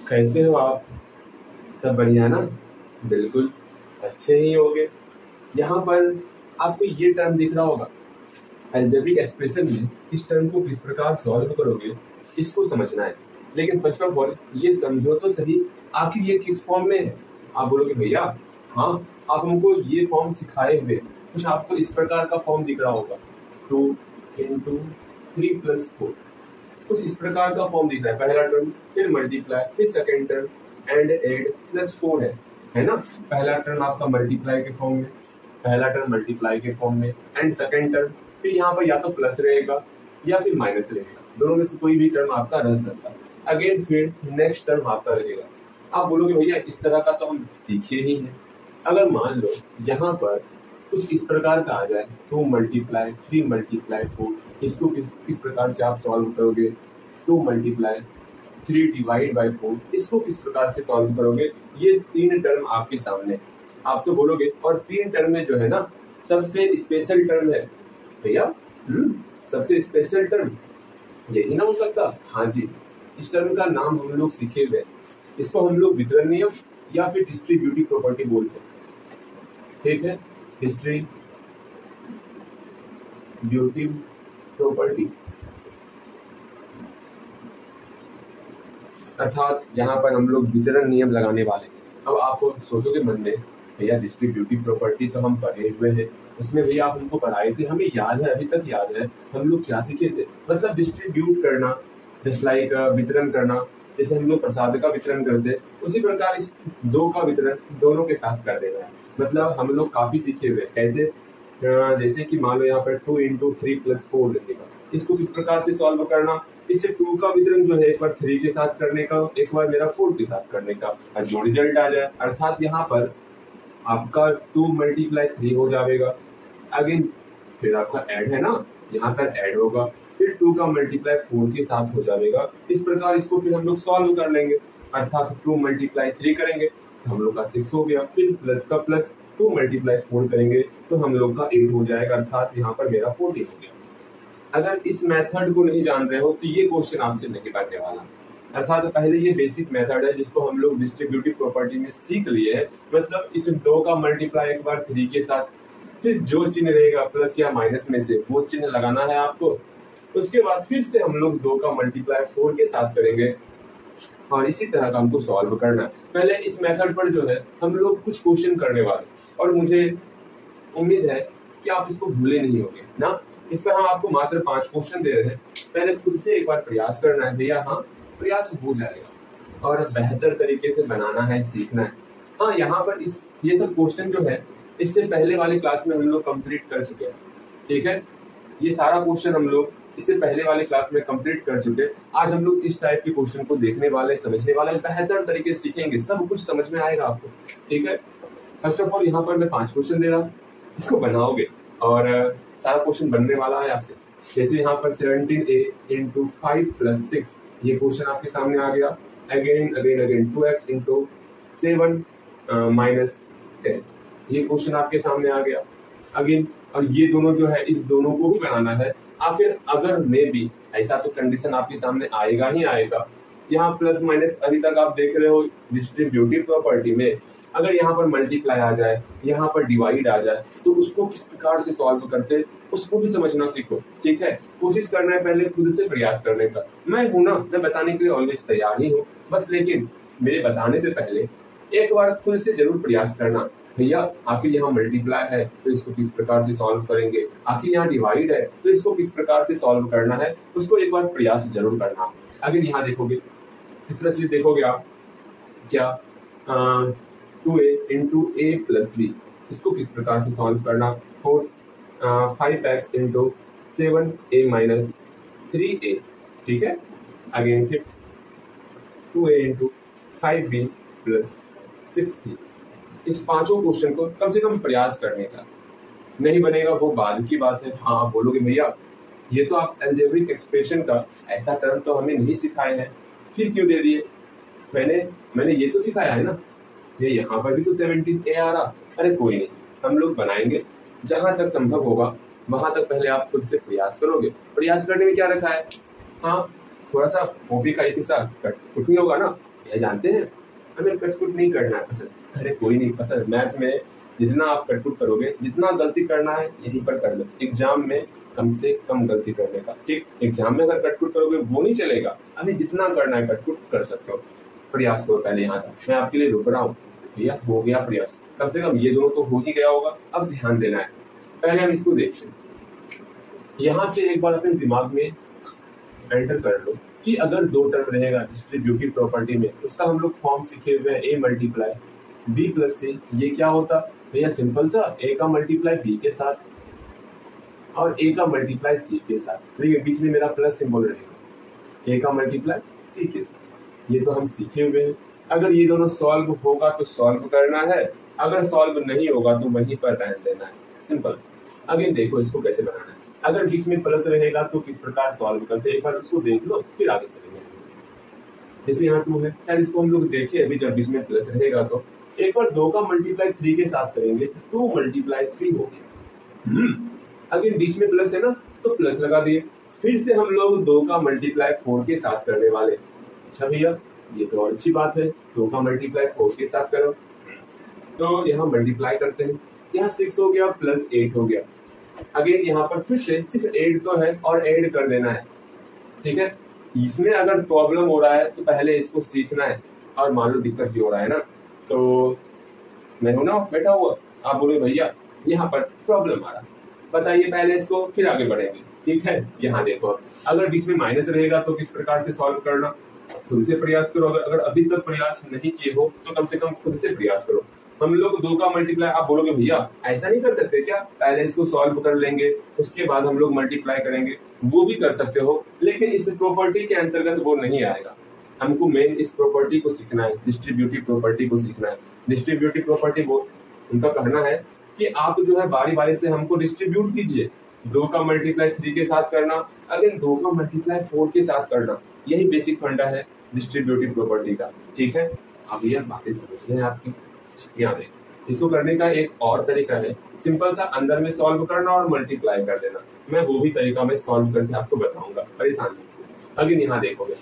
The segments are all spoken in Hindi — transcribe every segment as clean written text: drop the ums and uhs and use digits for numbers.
कैसे हो आप? सब बढ़िया ना? बिल्कुल अच्छे ही होगे। यहाँ पर आपको ये टर्म दिख रहा होगा। अलजेब्रिक एक्सप्रेशन में इस टर्म को किस प्रकार सॉल्व करोगे इसको समझना है। लेकिन फर्स्ट ऑफ ऑल ये समझो तो सही, आखिर ये किस फॉर्म में है। आप बोलोगे भैया हाँ, आप हमको ये फॉर्म सिखाए हुए कुछ आपको इस प्रकार का फॉर्म दिख रहा होगा, 2 × 3 + 4, कुछ इस प्रकार का फॉर्म दिख रहा है। पहला टर्म, फिर मल्टीप्लाई, फिर सेकेंड टर्म एंड 8 + 4 है ना। पहला टर्म आपका मल्टीप्लाई के फॉर्म में, पहला टर्म मल्टीप्लाई के फॉर्म में एंड सेकेंड टर्म फिर यहाँ पर या तो प्लस रहेगा या फिर माइनस रहेगा, दोनों में से कोई भी टर्म आपका रह सकता है। अगेन फिर नेक्स्ट टर्म आपका रहेगा। आप बोलोगे भैया इस तरह का तो हम सीखे ही हैं। अगर मान लो यहाँ पर कुछ इस प्रकार का आ जाए, 2 × 3 × 4, इसको किस प्रकार से आप सॉल्व करोगे। 2 × 3 ÷ 4, इसको किस प्रकार से सॉल्व करोगे। ये 3 टर्म आपके सामने। आप तो बोलोगे और 3 टर्म में जो है ना सबसे स्पेशल टर्म है भैया, सबसे स्पेशल टर्म यही ना हो सकता। हाँ जी, इस टर्म का नाम हम लोग सीखे हुए, इसको हम लोग वितरण नियम या फिर डिस्ट्रीब्यूटिव प्रॉपर्टी बोलते हैं। ठीक है, डिस्ट्रीब्यूटिव प्रॉपर्टी, अर्थात यहाँ पर हम लोग वितरण नियम लगाने वाले। अब आप सोचोगे मन में भैया डिस्ट्रीब्यूटिव प्रॉपर्टी तो हम पढ़े हुए हैं, उसमें भैया आप हमको पढ़ाए थे, हमें याद है, अभी तक याद है हम लोग क्या सीखे थे। मतलब डिस्ट्रीब्यूट करना, जस्ट लाइक वितरण करना, जैसे हम लोग प्रसाद का वितरण करते उसी प्रकार इस 2 का वितरण दोनों के साथ कर देना है। मतलब हम लोग काफी सीखे हुए। कैसे? जैसे कि मान लो यहाँ पर 2 × 3 + 4 लगेगा, इसको किस प्रकार से सॉल्व करना। इससे 2 का वितरण जो है एक बार 3 के साथ करने का, एक बार मेरा 4 के साथ करने का, और जो रिजल्ट आ जाए, अर्थात यहाँ पर आपका 2 × 3 हो जाएगा। अगेन फिर आपका ऐड है ना, यहाँ पर ऐड होगा, फिर 2 का मल्टीप्लाई 4 के साथ हो जाएगा। इस प्रकार इसको फिर हम लोग सॉल्व कर लेंगे, अर्थात 2 × 3 करेंगे तो हम लोग का 6 हो गया, फिर प्लस का प्लस 2 × 4 करेंगे तो हम लोग का 8 हो जाएगा, अर्थात यहाँ पर मेरा 14 हो गया। अगर इस मेथड को नहीं जान रहे हो तो ये क्वेश्चन आपसे नहीं बनने वाला। अर्थात पहले ये बेसिक मेथड है जिसको हम लोग डिस्ट्रीब्यूटिव प्रॉपर्टी में सीख लिए है। मतलब इस 2 का मल्टीप्लाई एक बार 3 के साथ, फिर जो चिन्ह रहेगा प्लस या माइनस में से वो चिन्ह लगाना है आपको। उसके बाद फिर से हम लोग 2 का मल्टीप्लाई 4 के साथ करेंगे और इसी तरह का हमको सॉल्व करना है। पहले इस मेथड पर जो है हम लोग कुछ क्वेश्चन करने वाले, और मुझे उम्मीद है कि आप इसको भूले नहीं होंगे ना। इस पर हम आपको मात्र 5 क्वेश्चन दे रहे हैं। पहले खुद से एक बार प्रयास करना है भैया, हाँ प्रयास हो जाएगा, और बेहतर तरीके से बनाना है, सीखना है। हाँ, यहाँ पर ये सब क्वेश्चन जो है इससे पहले वाली क्लास में हम लोग कंप्लीट कर चुके हैं। ठीक है, ये सारा क्वेश्चन हम लोग इससे पहले वाली क्लास में कंप्लीट कर चुके। आज हम लोग इस टाइप के क्वेश्चन को देखने वाले, समझने वाले, बेहतर तरीके से सीखेंगे, सब कुछ समझ में आएगा आपको। ठीक है, फर्स्ट ऑफ ऑल यहाँ पर मैं 5 क्वेश्चन दे रहा हूँ, इसको बनाओगे और सारा क्वेश्चन बनने वाला है आपसे। जैसे यहाँ पर 17a × 5 + 6, ये क्वेश्चन आपके सामने आ गया। अगेन 2x × 7 - 10, ये क्वेश्चन आपके सामने आ गया अगेन। और ये दोनों जो है, इस दोनों को भी बनाना है। आखिर अगर मे भी ऐसा तो कंडीशन आपके सामने आएगा ही आएगा, यहाँ प्लस माइनस अभी तक आप देख रहे हो डिस्ट्रीब्यूटिव प्रॉपर्टी में, अगर यहाँ पर मल्टीप्लाई आ जाए, यहाँ पर डिवाइड आ जाए, तो उसको किस प्रकार से सॉल्व करते उसको भी समझना सीखो। ठीक है, कोशिश करना है पहले खुद से प्रयास करने का। मैं हूं ना, मैं बताने के लिए ऑलवेज तैयार ही हूँ, बस लेकिन मेरे बताने से पहले एक बार खुद से जरूर प्रयास करना। भैया आखिर यहाँ मल्टीप्लाई है तो इसको किस प्रकार से सॉल्व करेंगे, आखिर यहाँ डिवाइड है तो इसको किस प्रकार से सॉल्व करना है, उसको एक बार प्रयास जरूर करना। अगर यहाँ देखोगे, तीसरा चीज देखोगे आप क्या, 2a × a + b, इसको किस प्रकार से सॉल्व करना। Fourth, 5x × 7a - 3a। ठीक है, again fifth, 2a × 5b + 6c। इस 5 क्वेश्चन को कम से कम प्रयास करने का, नहीं बनेगा वो बाद की बात है। हाँ, आप बोलोगे भैया ये तो आप अलजेब्रिक एक्सप्रेशन का ऐसा टर्म तो हमें नहीं सिखाए हैं, फिर क्यों दे दिए। मैंने ये तो सिखाया है ना, ये यहाँ पर भी तो 17a आ रहा। अरे कोई नहीं, हम लोग बनाएंगे, जहां तक संभव होगा वहां तक पहले आप खुद से प्रयास करोगे। प्रयास करने में क्या रखा है, हाँ थोड़ा सा कॉपी का एक हिस्सा कुछ नहीं होगा ना, यह जानते हैं हमें कटपुट नहीं करना है पसंद। अरे कोई नहीं पसंद, मैथ में जितना आप कटपुट करोगे, जितना गलती करना है यहीं पर कर लो। एग्जाम में कम से कम गलती करने का, ठीक। एग्जाम में अगर कटपुट करोगे वो नहीं चलेगा, अभी जितना करना है कटपुट कर सकते हो। प्रयास करो पहले, यहाँ तक मैं आपके लिए रुक रहा हूँ भैया, हो गया प्रयास, कम से कम ये दोनों तो हो ही गया होगा। अब ध्यान देना है, पहले हम इसको देखते हैं। यहाँ से एक बार अपने दिमाग में एंटर कर लो कि अगर दो टर्म रहेगा डिस्ट्रीब्यूटिव प्रॉपर्टी में, उसका हम लोग फॉर्म सीखे हुए हैं a multiply b plus c। ये क्या होता भैया, सिंपल सा a का मल्टीप्लाई b के साथ और a का मल्टीप्लाई c के साथ। देखिए बीच में मेरा प्लस सिंबल रहेगा, a का मल्टीप्लाई c के साथ। ये तो हम सीखे हुए हैं। अगर ये दोनों सॉल्व होगा तो सॉल्व करना है, अगर सॉल्व नहीं होगा तो वहीं पर रहने देना है, सिंपल। अगेन देखो इसको कैसे बनाना है। अगर बीच में प्लस रहेगा तो किस प्रकार सॉल्व करते हैं, एक बार उसको देख लो फिर आगे चलेंगे। जैसे यहाँ 2 है, शायद इसको हम लोग देखिए अभी, जब बीच में प्लस रहेगा तो एक बार 2 का मल्टीप्लाई 3 के साथ करेंगे, 2 मल्टीप्लाई 3 हो गया। अगर बीच में प्लस है ना तो प्लस लगा दिए। फिर से हम लोग 2 का मल्टीप्लाई 4 के साथ करने वाले। अच्छा भैया ये तो और अच्छी बात है, 2 का मल्टीप्लाई 4 के साथ करो। तो यहाँ मल्टीप्लाई करते हैं, यहाँ 6 हो गया प्लस 8 हो गया। अगेन यहाँ पर फिर से सिर्फ 8 तो है और ऐड कर देना है, ठीक है। इसमें अगर प्रॉब्लम हो रहा है तो पहले इसको सीखना है, और मान लो दिक्कत भी हो रहा है ना, तो मैं हूं ना बैठा हुआ, आप बोले भैया यहाँ पर प्रॉब्लम आ रहा, बताइए पहले इसको फिर आगे बढ़ेंगे, ठीक है। यहाँ देखो अगर बीच में माइनस रहेगा तो किस प्रकार से सॉल्व करना, खुद से प्रयास करो। अगर अभी तक प्रयास नहीं किए हो तो कम से कम खुद से प्रयास करो। हम लोग 2 का मल्टीप्लाई, आप बोलोगे भैया ऐसा नहीं कर सकते क्या, पहले इसको सॉल्व कर लेंगे उसके बाद हम लोग मल्टीप्लाई करेंगे, वो भी कर सकते हो, लेकिन इस प्रॉपर्टी के अंतर्गत वो नहीं आएगा। हमको मेन इस प्रॉपर्टी को सीखना है, डिस्ट्रीब्यूटिव प्रॉपर्टी को सीखना है। डिस्ट्रीब्यूटिव प्रॉपर्टी वो उनका कहना है कि आप जो है बारी बारी से हमको डिस्ट्रीब्यूट कीजिए। 2 का मल्टीप्लाई 3 के साथ करना, अगेन 2 का मल्टीप्लाई 4 के साथ करना, यही बेसिक फंडा है डिस्ट्रीब्यूटिव प्रॉपर्टी का, ठीक है। अब ये बातें समझ रहे हैं आपकी, यहाँ देख, इसको करने का एक और तरीका है, सिंपल सा अंदर में सॉल्व करना और मल्टीप्लाई कर देना। मैं वो भी तरीका मैं सॉल्व करके आपको बताऊंगा, परेशान नहीं। अगेन यहाँ देखोगे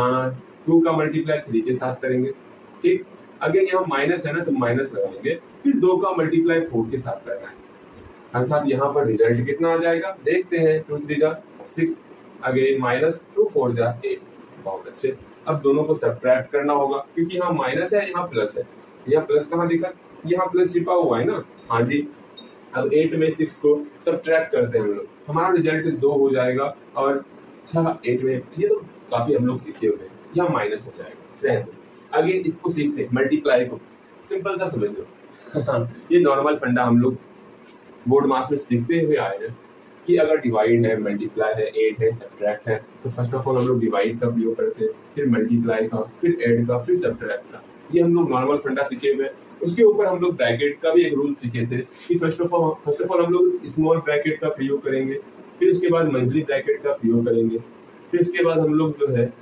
2 का मल्टीप्लाई 3 के साथ करेंगे, ठीक। अगेन यहाँ माइनस है ना तो माइनस लगाएंगे, फिर 2 का मल्टीप्लाई 4 के साथ करना है, अर्थात यहाँ पर रिजल्ट कितना आ जाएगा देखते हैं। 2 3 जा 6, अगेन माइनस 2 4 जा 8, बहुत अच्छे। अब दोनों को सब्ट्रैक्ट करना होगा क्योंकि यहाँ माइनस है यहाँ प्लस है, यहाँ प्लस कहाँ दिखा, यहाँ प्लस छिपा हुआ है ना, हाँ जी। अब 8 में 6 को सब्ट्रैक्ट करते हैं हम लोग, हमारा रिजल्ट 2 हो जाएगा। और अच्छा 8 में ये तो काफी हम लोग सीखे हुए हैं, यहाँ माइनस हो जाएगा। आगे इसको सीखते हैं मल्टीप्लाई को, सिंपल सा समझ लो ये नॉर्मल फंडा हम लोग बोर्ड मार्क्स में सीखते हुए आए हैं कि अगर डिवाइड है, मल्टीप्लाई है, ऐड है, सब्ट्रैक्ट है, तो फर्स्ट ऑफ ऑल हम लोग डिवाइड का प्रयोग करते हैं, फिर मल्टीप्लाई का, फिर ऐड का, फिर सब्ट्रैक्ट का। ये हम लोग नॉर्मल फंडा सीखे हुए हैं। उसके ऊपर हम लोग ब्रैकेट का भी एक रूल सीखे थे कि फर्स्ट ऑफ ऑल हम लोग स्मॉल ब्रैकेट का प्रयोग करेंगे, फिर उसके बाद मंथली ब्रैकेट का प्रयोग करेंगे, फिर उसके बाद हम लोग जो है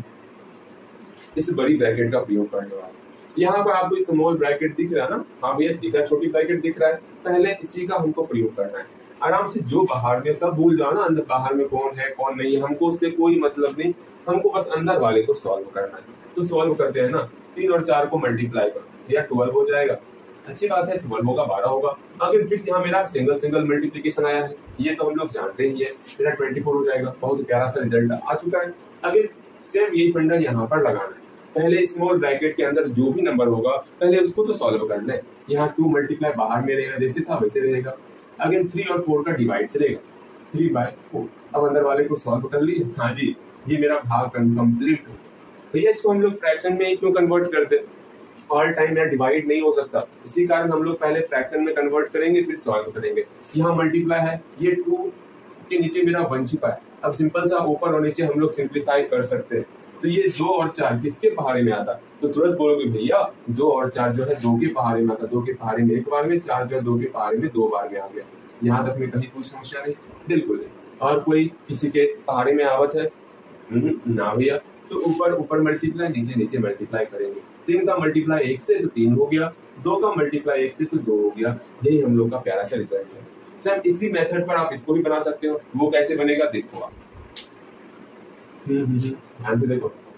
इस बड़ी ब्रैकेट का प्रयोग करने वाले। यहाँ पर आपको स्मॉल ब्रैकेट दिख रहा है ना, हाँ भैया दिख रहा है, छोटी ब्रैकेट दिख रहा है, पहले इसी का हमको प्रयोग करना है। आराम से जो बाहर में सब भूल जाओ ना, अंदर बाहर में कौन है कौन नहीं है, हमको उससे कोई मतलब नहीं, हमको बस अंदर वाले को सॉल्व करना है। तो सॉल्व करते हैं ना, 3 और 4 को मल्टीप्लाई करो, या 12 हो जाएगा, अच्छी बात है, 12 होगा 12 होगा। अगर फिर यहाँ मेरा सिंगल मल्टीप्लीकेशन आया है, ये तो हम लोग जानते ही है, मेरा 24 हो जाएगा, बहुत प्यारा सा रिजल्ट आ चुका है। अगर सेम यही फंडा यहाँ पर लगाना है, पहले स्मॉल ब्रैकेट के अंदर जो भी नंबर होगा पहले उसको तो सॉल्व करना है। यहाँ 2 मल्टीप्लाई बाहर में रहेगा, जैसे था वैसे रहेगा। अगेन 3 और 4 का डिवाइड चलेगा, 3/4। अब अंदर वाले को सॉल्व कर लिए, हाँ जी ये मेरा भाग कंप्लीट हो। भैया इसको हम लोग फ्रैक्शन में ही क्यों कन्वर्ट करते, ऑल टाइम यार डिवाइड नहीं हो सकता, इसी कारण हम लोग पहले फ्रैक्शन में कन्वर्ट करेंगे फिर सॉल्व करेंगे। यहाँ मल्टीप्लाई है, ये 2 के नीचे मेरा 1 छिपा है, अब सिंपल सा ऊपर और नीचे हम लोग सिंप्लीफाई कर सकते हैं। तो ये 2 और 4 किसके पहाड़े में आता, तो तुरंत बोलोगे भैया 2 और 4 जो है 2 के पहाड़े में आता, 2 के पहाड़े में 1 बार में, 4 जो है 2 के पहाड़े में 2 बार में आ गया। यहाँ तक में कहीं कोई समस्या नहीं, बिल्कुल नहीं। और कोई किसी के पहाड़े में आवत है ना भैया, तो ऊपर मल्टीप्लाई, नीचे मल्टीप्लाई करेंगे। 3 का मल्टीप्लाई 1 से तो 3 हो गया, 2 का मल्टीप्लाई 1 से तो 2 हो गया। यही हम लोग का प्यारा सा रिजल्ट है। सर इसी मेथड पर आप इसको भी बना सकते हो, वो कैसे बनेगा देखो आप, ध्यान से देखो।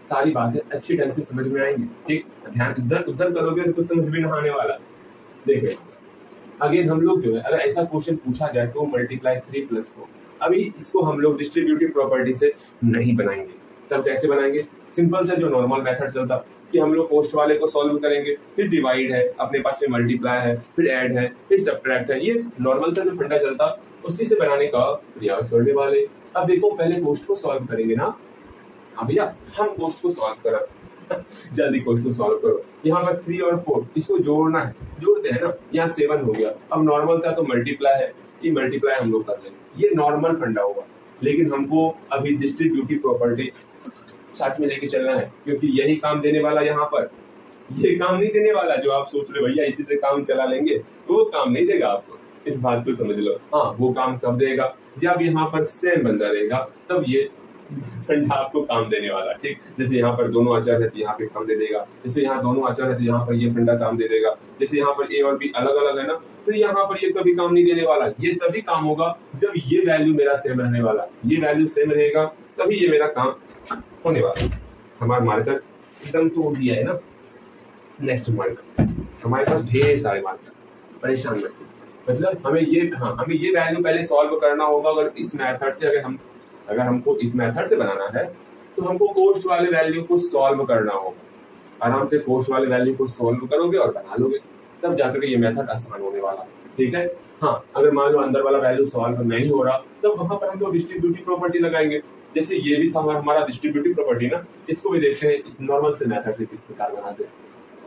सारी बातें अच्छी ढंग से समझ में आएंगी। ठीक, ध्यान इधर उधर करोगे तो कुछ समझ में ना आने वाला। देखिए अगेन हम लोग जो है अगर ऐसा क्वेश्चन पूछा जाए 2 मल्टीप्लाई 3 प्लस 4, अभी इसको हम लोग डिस्ट्रीब्यूटिव प्रॉपर्टी से नहीं बनाएंगे। तब कैसे बनाएंगे? सिंपल से जो नॉर्मल मेथड चलता कि हम लोग पोस्ट वाले को सॉल्व करेंगे, फिर डिवाइड है, अपने पास में मल्टीप्लाई है, फिर ऐड है, फिर सब्ट्रैक्ट है, ये नॉर्मल सा जो फंडा चलता उसी से बनाने का प्रयास करने वाले। अब देखो पहले पोस्ट को सॉल्व करेंगे ना। हाँ भैया हम पोस्ट को सॉल्व करा जल्दी पोस्ट को सॉल्व करो। यहाँ पर 3 और 4 इसको जोड़ना है, जोड़ते हैं ना, यहाँ 7 हो गया। अब नॉर्मल सा तो मल्टीप्लाई है, ये मल्टीप्लाई हम लोग कर लेंगे, ये नॉर्मल फंडा होगा। लेकिन हमको अभी डिस्ट्रीब्यूटिव प्रॉपर्टी साथ में लेके चलना है, क्योंकि यही काम देने वाला यहाँ पर, ये काम नहीं देने वाला जो आप सोच रहे भैया इसी से काम चला लेंगे, तो वो काम नहीं देगा आपको, इस बात को समझ लो। हाँ वो काम कब देगा? जब यहाँ पर सेम बंदा रहेगा तब ये फंडा आपको काम देने वाला। ठीक, जैसे यहाँ पर दोनों अचर है तो यहाँ पे काम दे देगा, जैसे यहाँ दोनों अचर है तो यहाँ पर ये फंडा काम दे देगा, जैसे यहाँ पर ए और बी अलग अलग है ना, तो यहाँ पर ये कभी काम नहीं देने वाला। ये तभी काम होगा जब ये वैल्यू मेरा सेम रहने वाला, ये वैल्यू सेम रहेगा तभी ये मेरा काम होने वाला। हमारा मार्कर एकदम तोड़ दिया है ना। नेक्स्ट मार्कर, हमारे पास ढेर सारे मार्कर, परेशान मत कीजिए। मतलब हमें ये वैल्यू पहले सॉल्व करना होगा। अगर इस मेथड से अगर हमको इस मेथड से बनाना है तो हमको कोस्ट वाले वैल्यू को सॉल्व करना होगा। आराम से कोस्ट वाले वैल्यू को सॉल्व करोगे और बना लोगे, तब जाकर ये मेथड आसान होने वाला। ठीक है। हाँ अगर मान लो अंदर वाला वैल्यू सॉल्व नहीं हो रहा तब वहां पर हम लोग डिस्ट्रीब्यूटिव प्रॉपर्टी लगाएंगे। जैसे ये भी था हमारा डिस्ट्रीब्यूटिव प्रॉपर्टी ना, इसको भी देखते हैं इस नॉर्मल से मेथड से किस प्रकार बनाते हैं।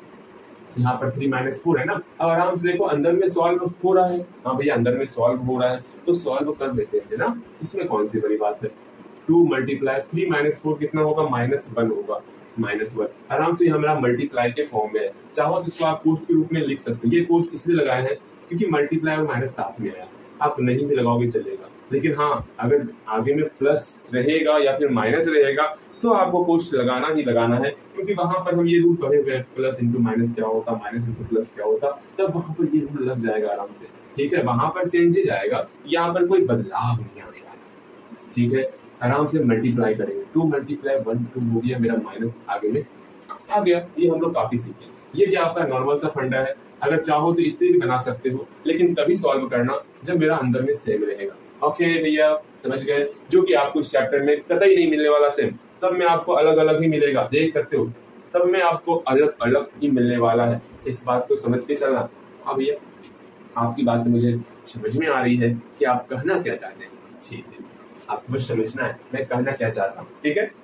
यहाँ पर 3 - 4 है ना, अब आराम से देखो अंदर में सॉल्व हो रहा है। हाँ भैया अंदर में सॉल्व हो रहा है तो सॉल्व कर देते हैं ना, इसमें कौन सी बड़ी बात है। 2 मल्टीप्लाई 3 - 4 कितना होगा? -1 होगा। -1 आराम से हमारा मल्टीप्लाई के फॉर्म में है। चाहो तो इसको आप कोष्ट के रूप में लिख सकते हो। ये कोष्ट इसलिए लगाए हैं क्योंकि मल्टीप्लाई और माइनस साथ में आया, आप नहीं भी लगाओगे चलेगा। लेकिन हाँ अगर आगे में प्लस रहेगा या फिर माइनस रहेगा तो आपको कोष्ट लगाना ही लगाना है, क्योंकि वहां पर हम ये रूल पढ़े हुए हैं प्लस इंटू माइनस क्या होता, माइनस इंटू प्लस क्या होता, तब वहां पर ये रूल लग जाएगा आराम से। ठीक है, वहां पर चेंजेज आएगा, यहाँ पर कोई बदलाव नहीं आने वाला। ठीक है, आराम से मल्टीप्लाई करेंगे। 2 मल्टीप्लाई 1 2 हो गया, मेरा माइनस आगे में आ गया। ये हम लोग काफी सीखे। ये क्या आपका नॉर्मल सा फंडा है, अगर चाहो तो इससे भी बना सकते हो, लेकिन तभी सॉल्व करना जब मेरा अंदर में सेम रहेगा। ओके भैया समझ गए, जो कि आपको इस चैप्टर में कतई नहीं मिलने वाला सेम, सब में आपको अलग अलग ही मिलेगा। देख सकते हो सब में आपको अलग अलग ही मिलने वाला है, इस बात को समझ के चलना। हाँ भैया आपकी बात मुझे समझ में आ रही है कि आप कहना क्या चाहते हैं। ठीक है, आपको बस समझना है मैं कहना क्या चाहता हूँ। ठीक है,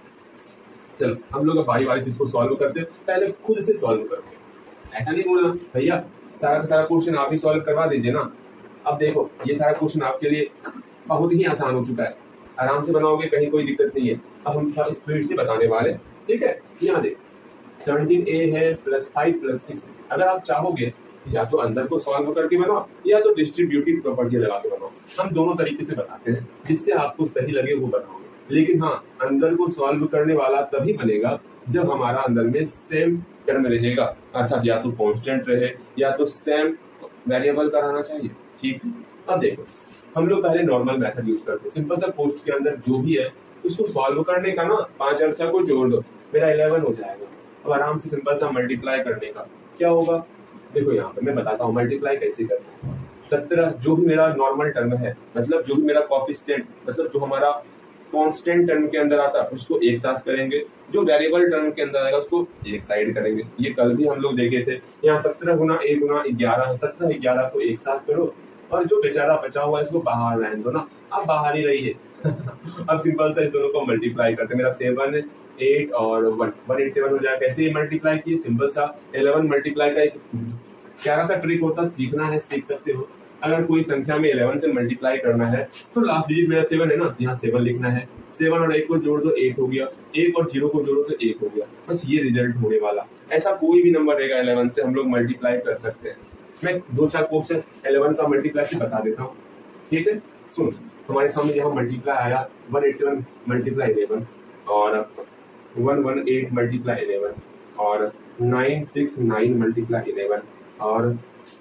चलो हम लोग बारी बारी से इसको सॉल्व करते हैं। पहले खुद से सॉल्व करते हैं, ऐसा नहीं बोलना भैया सारा का सारा क्वेश्चन आप ही सॉल्व करवा दीजिए ना। अब देखो ये सारा क्वेश्चन आपके लिए बहुत ही आसान हो चुका है, आराम से बनाओगे, कहीं कोई दिक्कत नहीं है। अब हम स्पीड से बताने वाले। ठीक है, यहाँ देख 17a है +5 + 6। अगर आप चाहोगे या तो अंदर को सॉल्व करके बनाओ या तो डिस्ट्रीब्यूटिव प्रॉपर्टी लगा के बनाओ, हम दोनों तरीके से बताते हैं, जिससे आपको सही लगे वो बनाओगे। लेकिन हाँ अंदर को सॉल्व करने वाला तभी बनेगा जब हमारा अंदर में सेम टर्म रहेगा, अर्थात या तो कांस्टेंट रहे या तो सेम वेरिएबल का रहना चाहिए। ठीक है, अब देखो हम लोग पहले नॉर्मल मेथड यूज करते हैं। सिंपल सा पोस्ट के अंदर जो भी है उसको सॉल्व करने का ना 5 अर्चा को जोड़ दो, मेरा 11 हो जाएगा। अब आराम से सिंपल सा मल्टीप्लाई करने का क्या होगा, देखो यहाँ पे मैं बताता हूँ मल्टीप्लाई कैसे करते हैं। 17 जो भी मेरा नॉर्मल टर्म है, मतलब जो भी मेरा कोएफिशिएंट, मतलब जो हमारा कांस्टेंट टर्म के अंदर आता है उसको एक साथ करेंगे, जो वेरिएबल टर्म के अंदर आएगा उसको एक साइड करेंगे। ये कल भी हम लोग देखे थे। यहाँ 17 गुना 1 गुना 11, 17 11 को एक साथ करो और जो बेचारा बचा हुआ है इसको बाहर रहने दो ना, अब बाहर ही रही है। अब सिंपल सा इस दोनों को मल्टीप्लाई करते, मेरा 7 8 और 1 187 हो जाएगा। कैसे मल्टीप्लाई किए, सिंपल सा 11 मल्टीप्लाई का एक प्यारा सा ट्रिक होता है, सीखना है सीख सकते हो। अगर कोई संख्या में 11 से मल्टीप्लाई करना है तो लास्ट डिजिट मेरा 7 है ना, यहाँ 7 लिखना है। 7 और 1 को जोड़ दो 8 हो गया, 1 और 0 को जोड़ो तो 1 हो गया, बस ये रिजल्ट होने वाला। ऐसा कोई भी नंबर रहेगा 11 से हम लोग मल्टीप्लाई कर सकते हैं। मैं 2-4 क्वेश्चन 11 का मल्टीप्लाई से बता देता हूँ। ठीक है, सुन हमारे सामने यहाँ मल्टीप्लाई आया 187 मल्टीप्लाई 11 और 118 मल्टीप्लाई 11 और 969 मल्टीप्लाई 11 और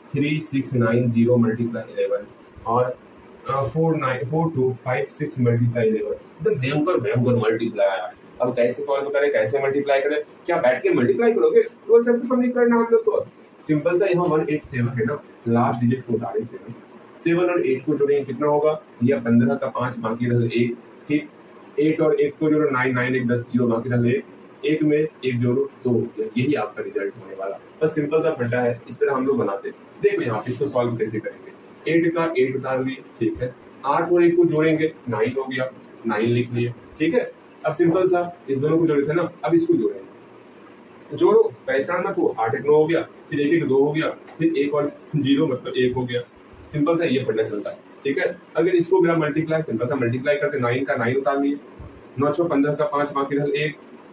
3690 मल्टीप्लाई 11 और 4256 मल्टीप्लाई 11। एकदम भयंकर मल्टीप्लाई आया। अब कैसे सॉल्व करें, कैसे मल्टीप्लाई करें, क्या बैठ के मल्टीप्लाई करोगे, वो सब तो हम नहीं करना हम लोग को। सिंपल सा यहाँ 187 है ना, लास्ट डिजिट को उतारे 7 और 8 को जोड़ेंगे कितना होगा, यह 15 का 5 बाकी रह 1, ठीक 8 और 1 को जोड़ो 9, 9 1 10 0 बाकी रह 1, 1 में 1 जोड़ो 2, यही आपका रिजल्ट होने वाला। बस सिंपल सा फंडा है, इस तरह हम लोग बनाते। देखो यहाँ पे इसको सॉल्व कैसे करेंगे, 8 का 8 उतार लिए, ठीक है 8 और 1 को जोड़ेंगे 9 हो गया, 9 लिख लिए, ठीक है। अब सिंपल सा इस दोनों को जोड़े थे ना, अब इसको जोड़ेंगे, जोड़ो परेशान मत हो, 8 1 9 हो गया, फिर 1 1 2 हो गया, फिर 1 और 0 मतलब 1 हो गया। सिंपल सा ये फंडा चलता है, ठीक है। अगर इसको मेरा मल्टीप्लाई, सिंपल सा मल्टीप्लाई करते, 9 का 9 उतार लिए, 9 6 15 का 5 बाकी रह 1,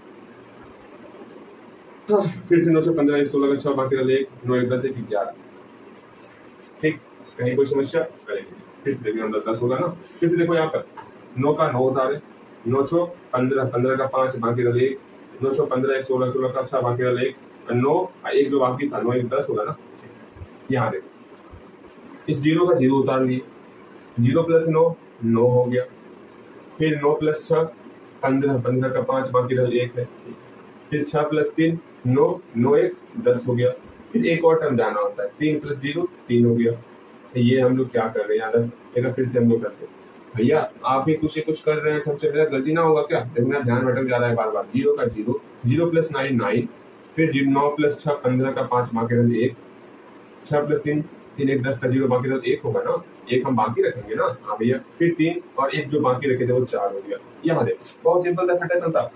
फिर से 9 6 15 1 16 का 6 बाकी रह 1, 9 1 10 1 11, ठीक। कहीं कोई समस्या करेंगे, फिर से देखिए अंदर 10 होगा ना, फिर से देखो यहाँ पर 9 का 9 उतारे, 9 6 15 15 का 5 बाकी रह 1, 9 6 15 1 16 16 का 6 बाकी रह 1, 9 1 जो बाकी था 9 1 10 होगा ना। यहाँ देखो इस 0 का 0 उतार लिए, 0 प्लस 9 9 हो गया, फिर 9 प्लस 6 15 15 का 5 बाकी रह 1 है, फिर 6 प्लस 3 9 9 1 10 हो गया, फिर एक और टर्म जाना होता है, 3 प्लस 0 3 हो गया। ये हम लोग क्या कर रहे हैं यहाँ 10, एक फिर से हम लोग करते हैं। भैया आप ही कुछ कर रहे हैं, हमसे मेरा गलती ना होगा क्या, लेकिन मेरा ध्यान भटक जा रहा है बार बार। 0 का 0, 0 प्लस 9 9, फिर 9 प्लस 6 15 का 5 बाकी रह 1, 6 प्लस 3 3 1 10 का 0 बाकी रह 1 होगा ना, 1 हम बाकी रखेंगे ना, हाँ भैया, फिर 3 और 1 जो बाकी रखे थे वो 4 हो गया। यहाँ देखो बहुत सिंपल सा फटा चलता,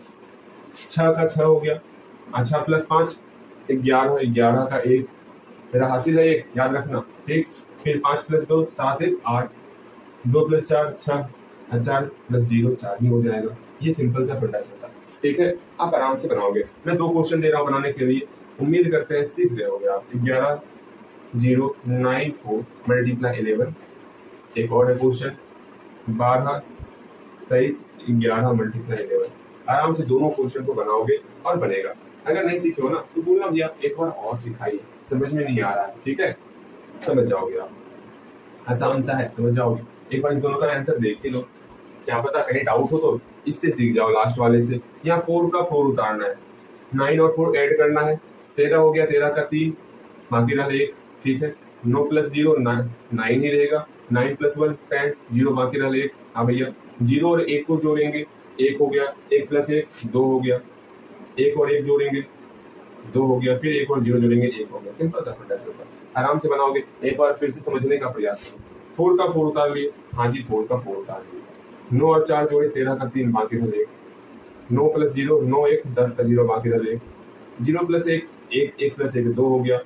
6 का 6 हो गया, अच्छा प्लस 5 11, 11 का 1, मेरा हासिल है 1, याद रखना, ठीक। फिर 5 प्लस 2 7 1 8, 2 प्लस 4 6, 4 प्लस 0 4 ही हो जाएगा। ये सिंपल सा फंडा चलता है, ठीक है। आप आराम से बनाओगे, मैं 2 क्वेश्चन दे रहा हूँ बनाने के लिए, उम्मीद करते हैं सीख रहे होगे आप। 11 0 9 4 मल्टीप्लाई 11, एक और है क्वेश्चन 12 23 11 मल्टीप्लाई 11। आराम से दोनों क्वेश्चन को बनाओगे और बनेगा। अगर नहीं सीखे हो ना तो बोलना भैया एक बार और सिखाइए, समझ में नहीं आ रहा है, ठीक है, समझ जाओगे आप, आसान सा है, समझ जाओगे। एक बार इस दोनों का आंसर देख ही लो, क्या पता कहीं डाउट हो तो इससे सीख जाओ, लास्ट वाले से। यहाँ 4 का 4 उतारना है, 9 और 4 ऐड करना है, 13 हो गया, 13 का 3 बाकी रहा 1, ठीक है। 9 प्लस 0 9 ही रहेगा, 9 प्लस 1 10, 0 बाकी रहा 1, हाँ भैया 0 और 1 को जोड़ेंगे 1 हो गया, 1 प्लस 1 2 हो गया, 1 और 1 जोड़ेंगे 2 हो गया, फिर 1 और 0 जोड़ेंगे 1 हो गया। सिंपल था फंडा, आराम से बनाओगे। एक बार फिर से समझने का प्रयास करो। 4 का 4 उतार लिए, हाँ जी 4 का 4 उतार लिए, 9 और 4 जोड़े 13 का 3 बाकी रह 1, 9 प्लस 0 9 1 10 का 0 बाकी रह 1, 0 प्लस 1 1 1 प्लस 1 2 हो गया।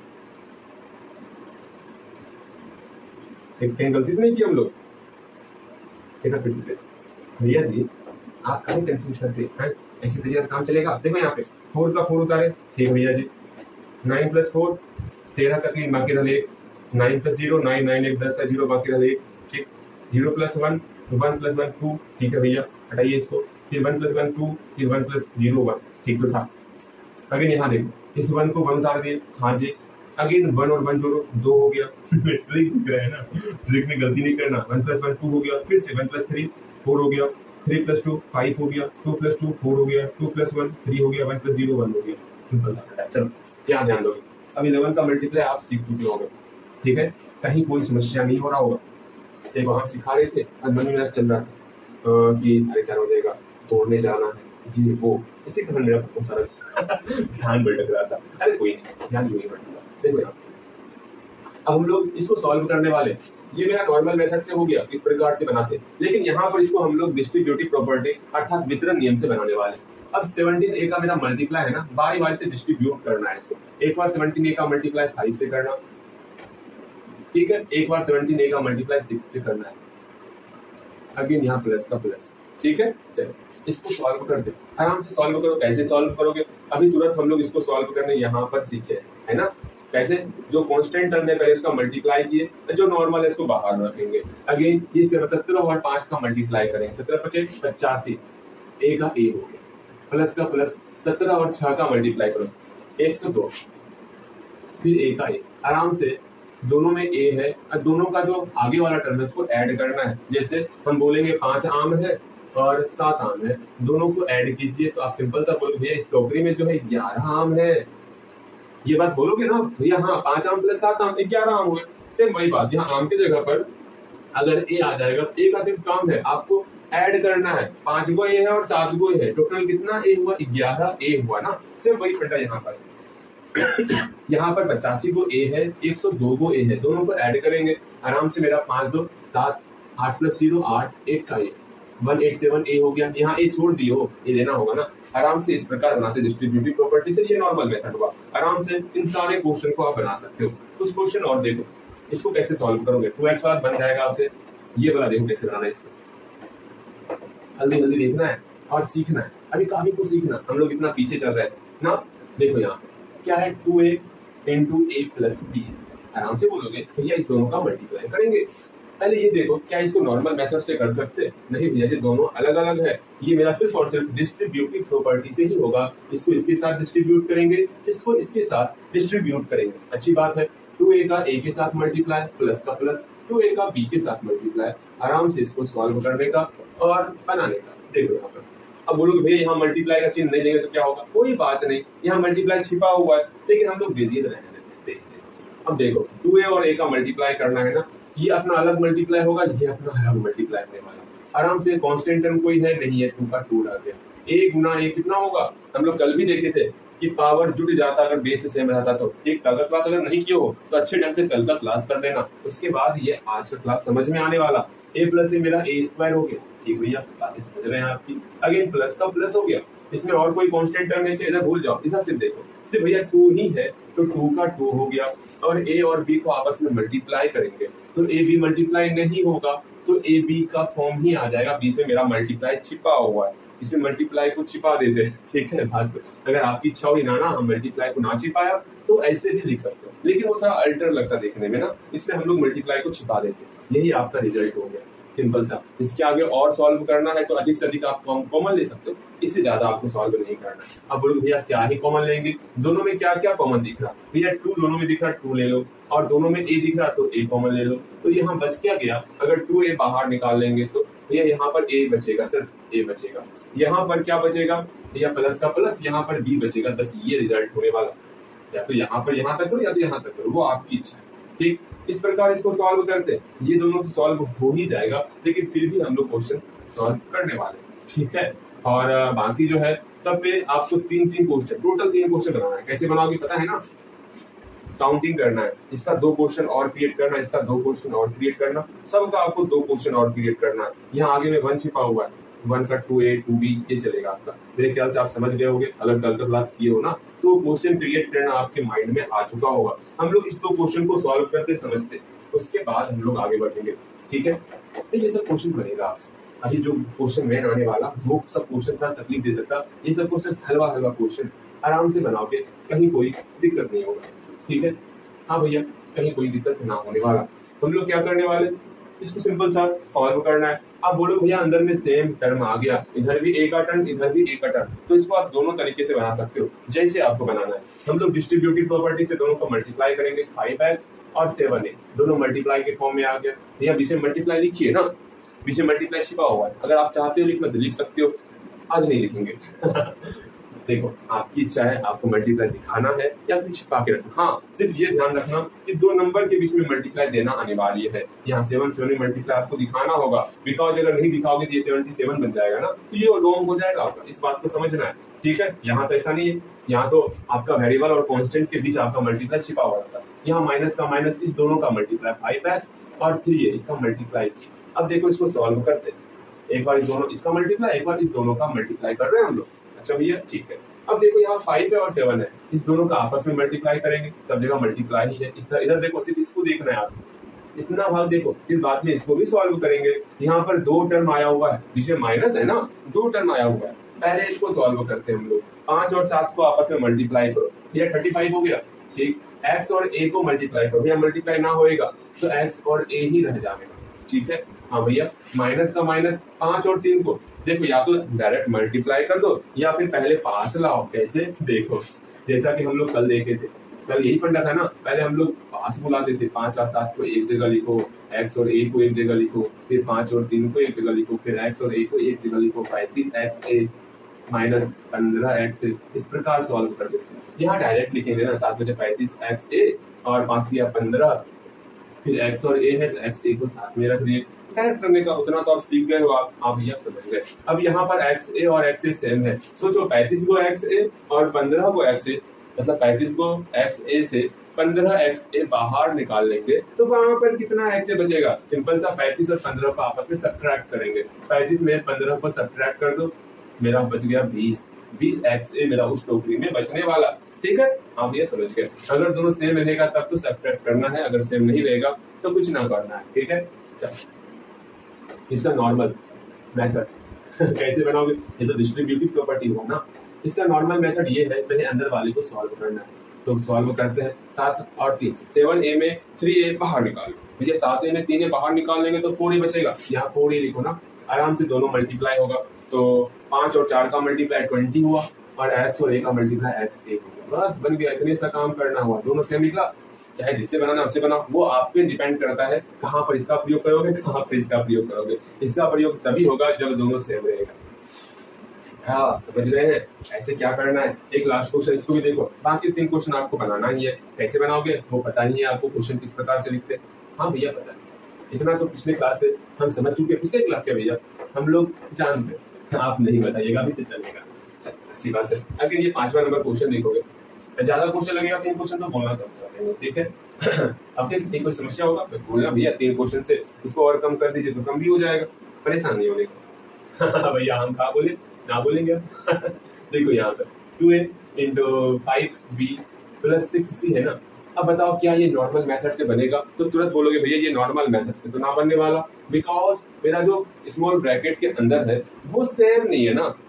एक कहीं गलती तो नहीं की हम लोग, एक फिर से भैया जी आप कहीं कंफ्यूज करते हैं, ऐसे तरीके का काम चलेगा। देखो यहाँ पे 4 का 4 उतारे, ठीक है भैया जी, 9 प्लस 4 13 का 3 बाकी रह 1, 9 प्लस 0 9 9 1 10 का 0 बाकी रह 1, ठीक। 0 प्लस 1 1 प्लस 1 2, ठीक है भैया, हटाइए इसको, फिर 1 प्लस 1 2, फिर 1 प्लस 0 1, ठीक तो था। अगेन यहाँ देखो इस 1 को 1 उतार दिए, हाँ जी, अगेन 1 और 1 जोड़ो 2 हो गया। ट्रिक दिख रहा है ना, ट्रिक में गलती नहीं करना। 1 प्लस 1 2 हो गया, फिर से 1 प्लस 3 4 हो गया, 3 प्लस 2 5 हो गया, 2 प्लस 2 4 हो गया, 2 प्लस 1 3 हो गया, 1 प्लस 0 1 हो गया। सिंपल सा। चलो यहाँ ध्यान दोगे, अब 11 का मल्टीप्लाई आप सीख चुके होंगे, ठीक है, कहीं कोई समस्या नहीं हो रहा होगा। एक बार हम सिखा रहे थे, मन में मेरा चल रहा था कि 4:30 हो जाएगा, तोड़ने जाना है, जी वो इसी कारण मेरा बहुत सारा ध्यान भटक रहा था। अरे कोई नहीं, ध्यान क्यों नहीं भटका। देखो यहाँ अब हम लोग इसको सॉल्व करने वाले, ये मेरा नॉर्मल मेथड से हो गया, इस प्रकार से बनाते, लेकिन यहाँ पर इसको हम लोग डिस्ट्रीब्यूटिव प्रॉपर्टी अर्थात वितरण नियम से बनाने वाले। अब 17a का मेरा मल्टीप्लाई है ना, बारी बारी से डिस्ट्रीब्यूट करना है इसको। एक बार 17a का मल्टीप्लाई 5 से करना, ठीक है, एक बार 17a का मल्टीप्लाई 6 से करना है, अगेन यहाँ प्लस का प्लस, ठीक है। चलो इसको सॉल्व कर दे, आराम से सॉल्व करो। कैसे सॉल्व करोगे, अभी तुरंत हम लोग इसको सॉल्व करने यहाँ पर सीखे है ना, कैसे, जो कांस्टेंट टर्म है पहले उसका मल्टीप्लाई किए, जो नॉर्मल है इसको बाहर रखेंगे। अगेन ये 17 और 5 का मल्टीप्लाई करेंगे, 17 5 85, a का a हो गया, प्लस का प्लस, 17 और 6 का मल्टीप्लाई करो 102, फिर a का a, आराम से दोनों में a है और दोनों का जो आगे वाला टर्म है उसको ऐड करना है। जैसे हम बोलेंगे 5 आम है और 7 आम है, दोनों को ऐड कीजिए तो आप सिंपल सा बोलोगे भैया इस टोकरी में जो है 11 आम है। ये बात बोलोगे ना भैया, हाँ 5 आम प्लस 7 आम 11 आम हुए। सेम वही बात, यहाँ आम की जगह पर अगर ए आ जाएगा, ए का सिर्फ काम है आपको ऐड करना है, 5 गो ए है और 7 गो है, टोटल कितना ए हुआ, 11 ए हुआ ना। सेम वही फंडा यहाँ पर यहाँ पर 85 गो ए है, 102 गो ए है, दोनों को ऐड करेंगे आराम से, मेरा 5 2 7 8 प्लस 0 8 1 का ए 187 ए हो गया। यहाँ ए छोड़ दियो, ये लेना होगा ना। आराम से इस प्रकार बनाते डिस्ट्रीब्यूटिव प्रॉपर्टी से, ये नॉर्मल मेथड हुआ। आराम से इन सारे क्वेश्चन को आप बना सकते हो। कुछ क्वेश्चन और देखो, इसको कैसे सॉल्व करोगे, 2x बार बन जाएगा आपसे। ये वाला देखो कैसे बनाना है, इसको जल्दी जल्दी देखना है और सीखना है, अभी काफी कुछ सीखना, हम लोग इतना पीछे चल रहे हैं ना। देखो यहाँ क्या है, 2a इंटू ए प्लस बी। आराम से बोलोगे भैया इस दोनों का मल्टीप्लाई करेंगे। पहले ये देखो क्या इसको नॉर्मल मेथड से कर सकते? नहीं भैया, ये दोनों अलग अलग है। ये मेरा सिर्फ और सिर्फ डिस्ट्रीब्यूटिव प्रॉपर्टी से ही होगा। इसको इसके साथ डिस्ट्रीब्यूट करेंगे, इसको इसके साथ डिस्ट्रीब्यूट करेंगे। अच्छी बात है, 2a का a के साथ मल्टीप्लाई, प्लस का प्लस, 2a का b के साथ मल्टीप्लाई। आराम से इसको सॉल्व करने का और बनाने का। देखो यहाँ पर अब बोलोगे भैया यहाँ मल्टीप्लाई का चिन्ह नहीं देंगे तो क्या होगा? कोई बात नहीं, यहाँ मल्टीप्लाई छिपा हुआ है, लेकिन हम लोग दे दिए रहने देते। अब देखो 2a और a का मल्टीप्लाई करना है ना, ये अपना अलग मल्टीप्लाई होगा, ये अपना अलग मल्टीप्लाई होने वाला। आराम से कांस्टेंट टर्म कोई है नहीं है, 2 का 2 आ गया। a गुना a कितना होगा? हम लोग कल भी देखे थे कि पावर जुट जाता अगर बेस से सेम रहता तो। एक कल का क्लास अगर नहीं किया हो तो अच्छे ढंग से कल का क्लास कर लेना, उसके बाद ये आज का क्लास समझ में आने वाला। a प्लस ए मेरा a स्क्वायर हो गया, ठीक भैया बातें समझ रहे हैं आपकी। अगेन प्लस का प्लस हो गया, इसमें और कोई कांस्टेंट टर्म है, इधर भूल जाओ, इधर सिर्फ देखो, सिर्फ भैया 2 ही है तो 2 का 2 हो गया। और a और b को आपस में मल्टीप्लाई करेंगे तो a b मल्टीप्लाई नहीं होगा तो a b का फॉर्म ही आ जाएगा। बीच में मेरा मल्टीप्लाई छिपा हुआ है, इसमें मल्टीप्लाई को छिपा देते हैं, ठीक है। अगर आपकी इच्छा हुई ना हम मल्टीप्लाई को ना छिपाया तो ऐसे भी लिख सकते हो, लेकिन वो थोड़ा अल्टर लगता देखने में ना, इसलिए हम लोग मल्टीप्लाई को छिपा देते हैं। यही आपका रिजल्ट हो गया, सिंपल सा। इसके आगे और सॉल्व करना है तो अधिक से अधिक आप कॉमन ले सकते हो, इससे ज्यादा आपको सॉल्व नहीं करना। अब बोलो भैया क्या ही कॉमन लेंगे, दोनों में क्या क्या कॉमन दिख रहा? भैया 2 दोनों में दिख रहा, 2 ले लो, और दोनों में a दिख रहा तो a कॉमन ले लो। तो यहाँ बच क्या गया? अगर 2a बाहर निकाल लेंगे तो भैया यहाँ पर a बचेगा, सिर्फ a बचेगा। यहाँ पर क्या बचेगा भैया? प्लस का प्लस, यहाँ पर b बचेगा। बस ये रिजल्ट होने वाला। या तो यहाँ पर यहाँ तक करो या तो यहाँ तक करो, वो आपकी इच्छा है, ठीक। इस प्रकार इसको सॉल्व करते, ये दोनों तो सॉल्व हो ही जाएगा, लेकिन फिर भी हम लोग क्वेश्चन सॉल्व करने वाले, ठीक है। और बाकी जो है सब पे आपको 3-3 क्वेश्चन, टोटल 3 क्वेश्चन बनाना है। कैसे बनाओगे पता है ना? काउंटिंग करना है, इसका 2 क्वेश्चन और क्रिएट करना है, इसका 2 क्वेश्चन और क्रिएट करना, सबका आपको 2 क्वेश्चन और क्रिएट करना है। यहाँ आगे में 1 छिपा हुआ है, 1 का 2a 2b ये चलेगा आपका। मेरे ख्याल से आप समझ गए होंगे, अगर कल का क्लास किए हो ना तो क्वेश्चन क्रिएट करना आपके माइंड में आ चुका होगा। हम लोग इस 2 क्वेश्चन को सॉल्व करते समझते, उसके बाद हम लोग आगे बढ़ेंगे, ठीक है। तो ये सब क्वेश्चन बनेगा आपसे। अभी जो क्वेश्चन मेन आने वाला वो सब क्वेश्चन का तकलीफ दे सकता, ये सब क्वेश्चन हलवा हलवा क्वेश्चन, आराम से बनाओगे, कहीं कोई दिक्कत नहीं होगा, ठीक है। हाँ भैया कहीं कोई दिक्कत ना होने वाला। हम लोग क्या करने वाले, इसको सिंपल सा सॉल्व करना है। आप बोलो भैया अंदर में सेम टर्म आ गया, इधर भी a का टर्म इधर भी a का टर्म, तो इसको आप दोनों तरीके से बना सकते हो, जैसे आपको बनाना है। हम लोग डिस्ट्रीब्यूटिव प्रॉपर्टी से दोनों को मल्टीप्लाई करेंगे, 5x और 7a दोनों मल्टीप्लाई के फॉर्म में आ गया। भैया बीच में मल्टीप्लाई लिखिए ना, बीच में मल्टीप्लाई छिपा हुआ है, अगर आप चाहते हो लिखना तो लिख सकते हो, आज नहीं लिखेंगे। देखो आपकी इच्छा है, आपको मल्टीप्लाई दिखाना है या फिर छिपा के रखना। हाँ सिर्फ ये ध्यान रखना कि 2 नंबर के बीच में मल्टीप्लाई देना अनिवार्य है। यहाँ 7 में मल्टीप्लाई आपको दिखाना होगा, बिकॉज अगर नहीं दिखाओगे तो ये 77 बन जाएगा ना, तो ये रॉन्ग हो जाएगा आपका, इस बात को समझना है, ठीक है। यहाँ तो ऐसा नहीं है, यहाँ तो आपका वेरिएबल और कांस्टेंट के बीच आपका मल्टीप्लाई छिपा हुआ था। यहाँ माइनस का माइनस, इस दोनों का मल्टीप्लाई 5x और 3a इसका मल्टीप्लाई। अब देखो इसको सॉल्व करते, एक बार इस दोनों इसका मल्टीप्लाई, एक बार इस दोनों का मल्टीप्लाई कर रहे हैं हम लोग। अच्छा भैया ठीक है। अब देखो यहाँ 5 है और 7 है, इस दोनों का आपस में मल्टीप्लाई करेंगे, सब जगह मल्टीप्लाई ही है। इस तरह इधर देखो, सिर्फ इसको देखना है आपको, इतना भाग देखो, फिर बाद में इसको भी सॉल्व करेंगे। यहाँ पर 2 टर्म आया हुआ है, पीछे माइनस है ना, 2 टर्म आया हुआ है। पहले इसको सॉल्व करते हैं हम लोग, 5 और 7 को आपस में मल्टीप्लाई करो, भैया 35 हो गया, ठीक। x और a को मल्टीप्लाई करो, भैया मल्टीप्लाई ना होएगा तो x और a ही रह जाएगा, ठीक है। हाँ भैया माइनस का माइनस, 5 और 3 को देखो या तो डायरेक्ट मल्टीप्लाई कर दो या फिर पहले पास लाओ। कैसे? देखो जैसा कि हम लोग कल देखे थे, पहले यही फंडा था ना, पहले हम लोग पास बुलाते थे, 5 और 7 को एक जगह लिखो, x और a को एक जगह लिखो, फिर 5 और 3 को एक जगह लिखो, फिर x और a को एक जगह लिखो, 35xa माइनस 15x, इस प्रकार सॉल्व कर देते। यहाँ डायरेक्ट लिखेंगे ना, 7 बजे 35xa और 5 या 15, फिर x और a है तो x a को साथ में रख दिए। डायरेक्ट करने का उतना तो आप सीख गए हो, आप भैया समझ गए। अब यहाँ पर xa और xa सेम है, सोचो 35 को xa और 15 को xa, मतलब 35 को xa से 15 xa बाहर निकाल लेंगे तो वहां पर कितना xa बचेगा। सिंपल सा 35 और 15 को आपस में सब्ट्रैक्ट करेंगे, 35 में 15 को सब्ट्रैक्ट कर दो, मेरा बच गया 20 xa मेरा उस टोकरी में बचने वाला। ठीक है, आप ये समझ गए। अगर दोनों सेम रहेगा तब तो सब्ट्रैक्ट करना है, अगर सेम नहीं रहेगा तो कुछ ना करना है। ठीक है, चलो इसका नॉर्मल मेथड कैसे बनाओगे, ये तो डिस्ट्रीब्यूटिव प्रॉपर्टी हो ना। इसका नॉर्मल मेथड ये है, पहले अंदर वाले को सॉल्व करना है, तो सॉल्व करते हैं। 7 और 3, 7a में 3a बाहर निकालो, भैया 7a में 3a बाहर निकाल लेंगे तो 4a बचेगा, यहाँ 4a लिखो ना, आराम से दोनों मल्टीप्लाई होगा, तो 5 और 4 का मल्टीप्लाई 20 हुआ और x और a का मल्टीप्लाई x a होगा, बस बन गया। इतने सा काम करना हुआ, दोनों सेम निकला, चाहे जिससे बनाना उससे बनाओ, वो आप पे डिपेंड करता है कहाँ पर इसका प्रयोग करोगे, कहाँ पर इसका प्रयोग करोगे। इसका प्रयोग तभी होगा जब दोनों सेम रहेगा। हाँ समझ रहे हैं, ऐसे क्या करना है। एक लास्ट क्वेश्चन, इसको भी देखो, बाकी 3 क्वेश्चन आपको बनाना ही है। कैसे बनाओगे वो पता नहीं है आपको, क्वेश्चन किस प्रकार से लिखते हैं। हाँ भैया पता नहीं, इतना तो पिछले क्लास से हम समझ चुके, पिछले क्लास के भैया हम लोग जानते हैं, आप नहीं बताइएगा अभी तो चलेगा, अच्छी बात है। अगर ये 5वां नंबर क्वेश्चन देखोगे, ज्यादा क्वेश्चन लगेगा 3 क्वेश्चन तो बोलना कम, ठीक है। अब कोई समस्या होगा तो बोलना भैया 3 क्वेश्चन से इसको और कम कर दीजिए तो कम भी हो जाएगा, परेशान नहीं होने का। भैया हम कहा बोले ना बोलेंगे। देखो यहाँ पर 2a into 5b plus 6c है ना। अब बताओ क्या ये नॉर्मल मेथड से बनेगा, तो तुरंत बोलोगे भैया ये नॉर्मल मेथड से तो ना बनने वाला, बिकॉज मेरा जो स्मॉल ब्रैकेट के अंदर है वो सेम नहीं है ना।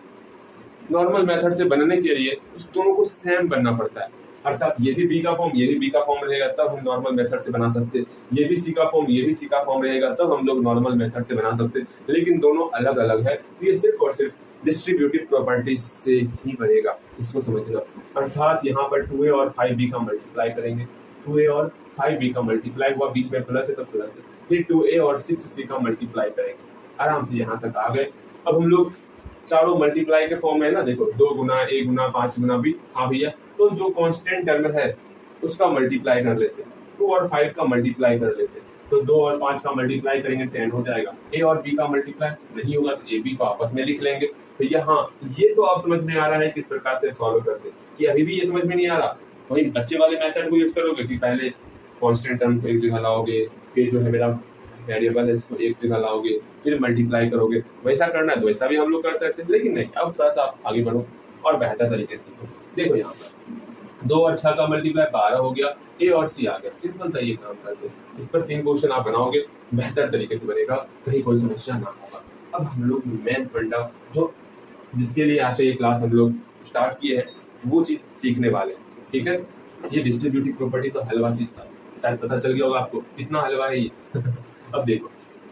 नॉर्मल मेथड से बनने के लिए उस दोनों को सेम बनना पड़ता है, अर्थात ये भी बी का फॉर्म ये भी बी का फॉर्म रहेगा तब हम नॉर्मल मेथड से बना सकते हैं, ये भी सी का फॉर्म ये भी सी का फॉर्म रहेगा तब हम लोग नॉर्मल मेथड से बना सकते हैं, लेकिन दोनों अलग अलग है। ये सिर्फ और सिर्फ डिस्ट्रीब्यूटिव प्रॉपर्टी से ही बनेगा, इसको समझना। अर्थात यहाँ पर 2a और 5b का मल्टीप्लाई करेंगे, 2a और 5b का मल्टीप्लाई हुआ, बीच में प्लस है तो प्लस है, फिर 2a और 6c का मल्टीप्लाई करेंगे, आराम से यहाँ तक आ गए। अब हम लोग चारों मल्टीप्लाई के फॉर्म में है ना, देखो 2 गुना a गुना 5 गुना b, हाँ भैया, तो जो कांस्टेंट टर्म है उसका मल्टीप्लाई कर लेते हैं, 2 और 5 का मल्टीप्लाई कर लेते हैं, तो 2 और 5 का मल्टीप्लाई करेंगे 10 हो जाएगा। a और b का मल्टीप्लाई नहीं होगा तो a b को आपस में लिख लेंगे। भैया हाँ, ये तो आप समझ में आ रहा है किस प्रकार से सॉल्व करते हैं, कि अभी भी ये समझ में नहीं आ रहा, वही बच्चे वाले मेथड को यूज करोगे कि पहले कांस्टेंट टर्म को एक जगह लाओगे, फिर जो है मेरा वेरिएबल है इसको एक जगह लाओगे, फिर मल्टीप्लाई करोगे, वैसा करना है तो वैसा भी हम लोग कर सकते हैं, लेकिन नहीं, अब थोड़ा सा आप आगे बढ़ो और बेहतर तरीके से सीखो। देखो यहाँ पर 2 और 6 का मल्टीप्लाई 12 हो गया, ए और सी आ गया, सिंपल सा ये काम करते हैं। इस पर 3 क्वेश्चन आप बनाओगे, बेहतर तरीके से बनेगा, कहीं कोई समस्या ना होगा। अब हम लोग मेन फंडा जो जिसके लिए आज ये क्लास हम लोग स्टार्ट किए हैं वो चीज सीखने वाले, ठीक है। ये डिस्ट्रीब्यूटिव प्रॉपर्टीज और हलवा चीज था, शायद पता चल गया होगा आपको कितना हलवा है ये। अब देखो,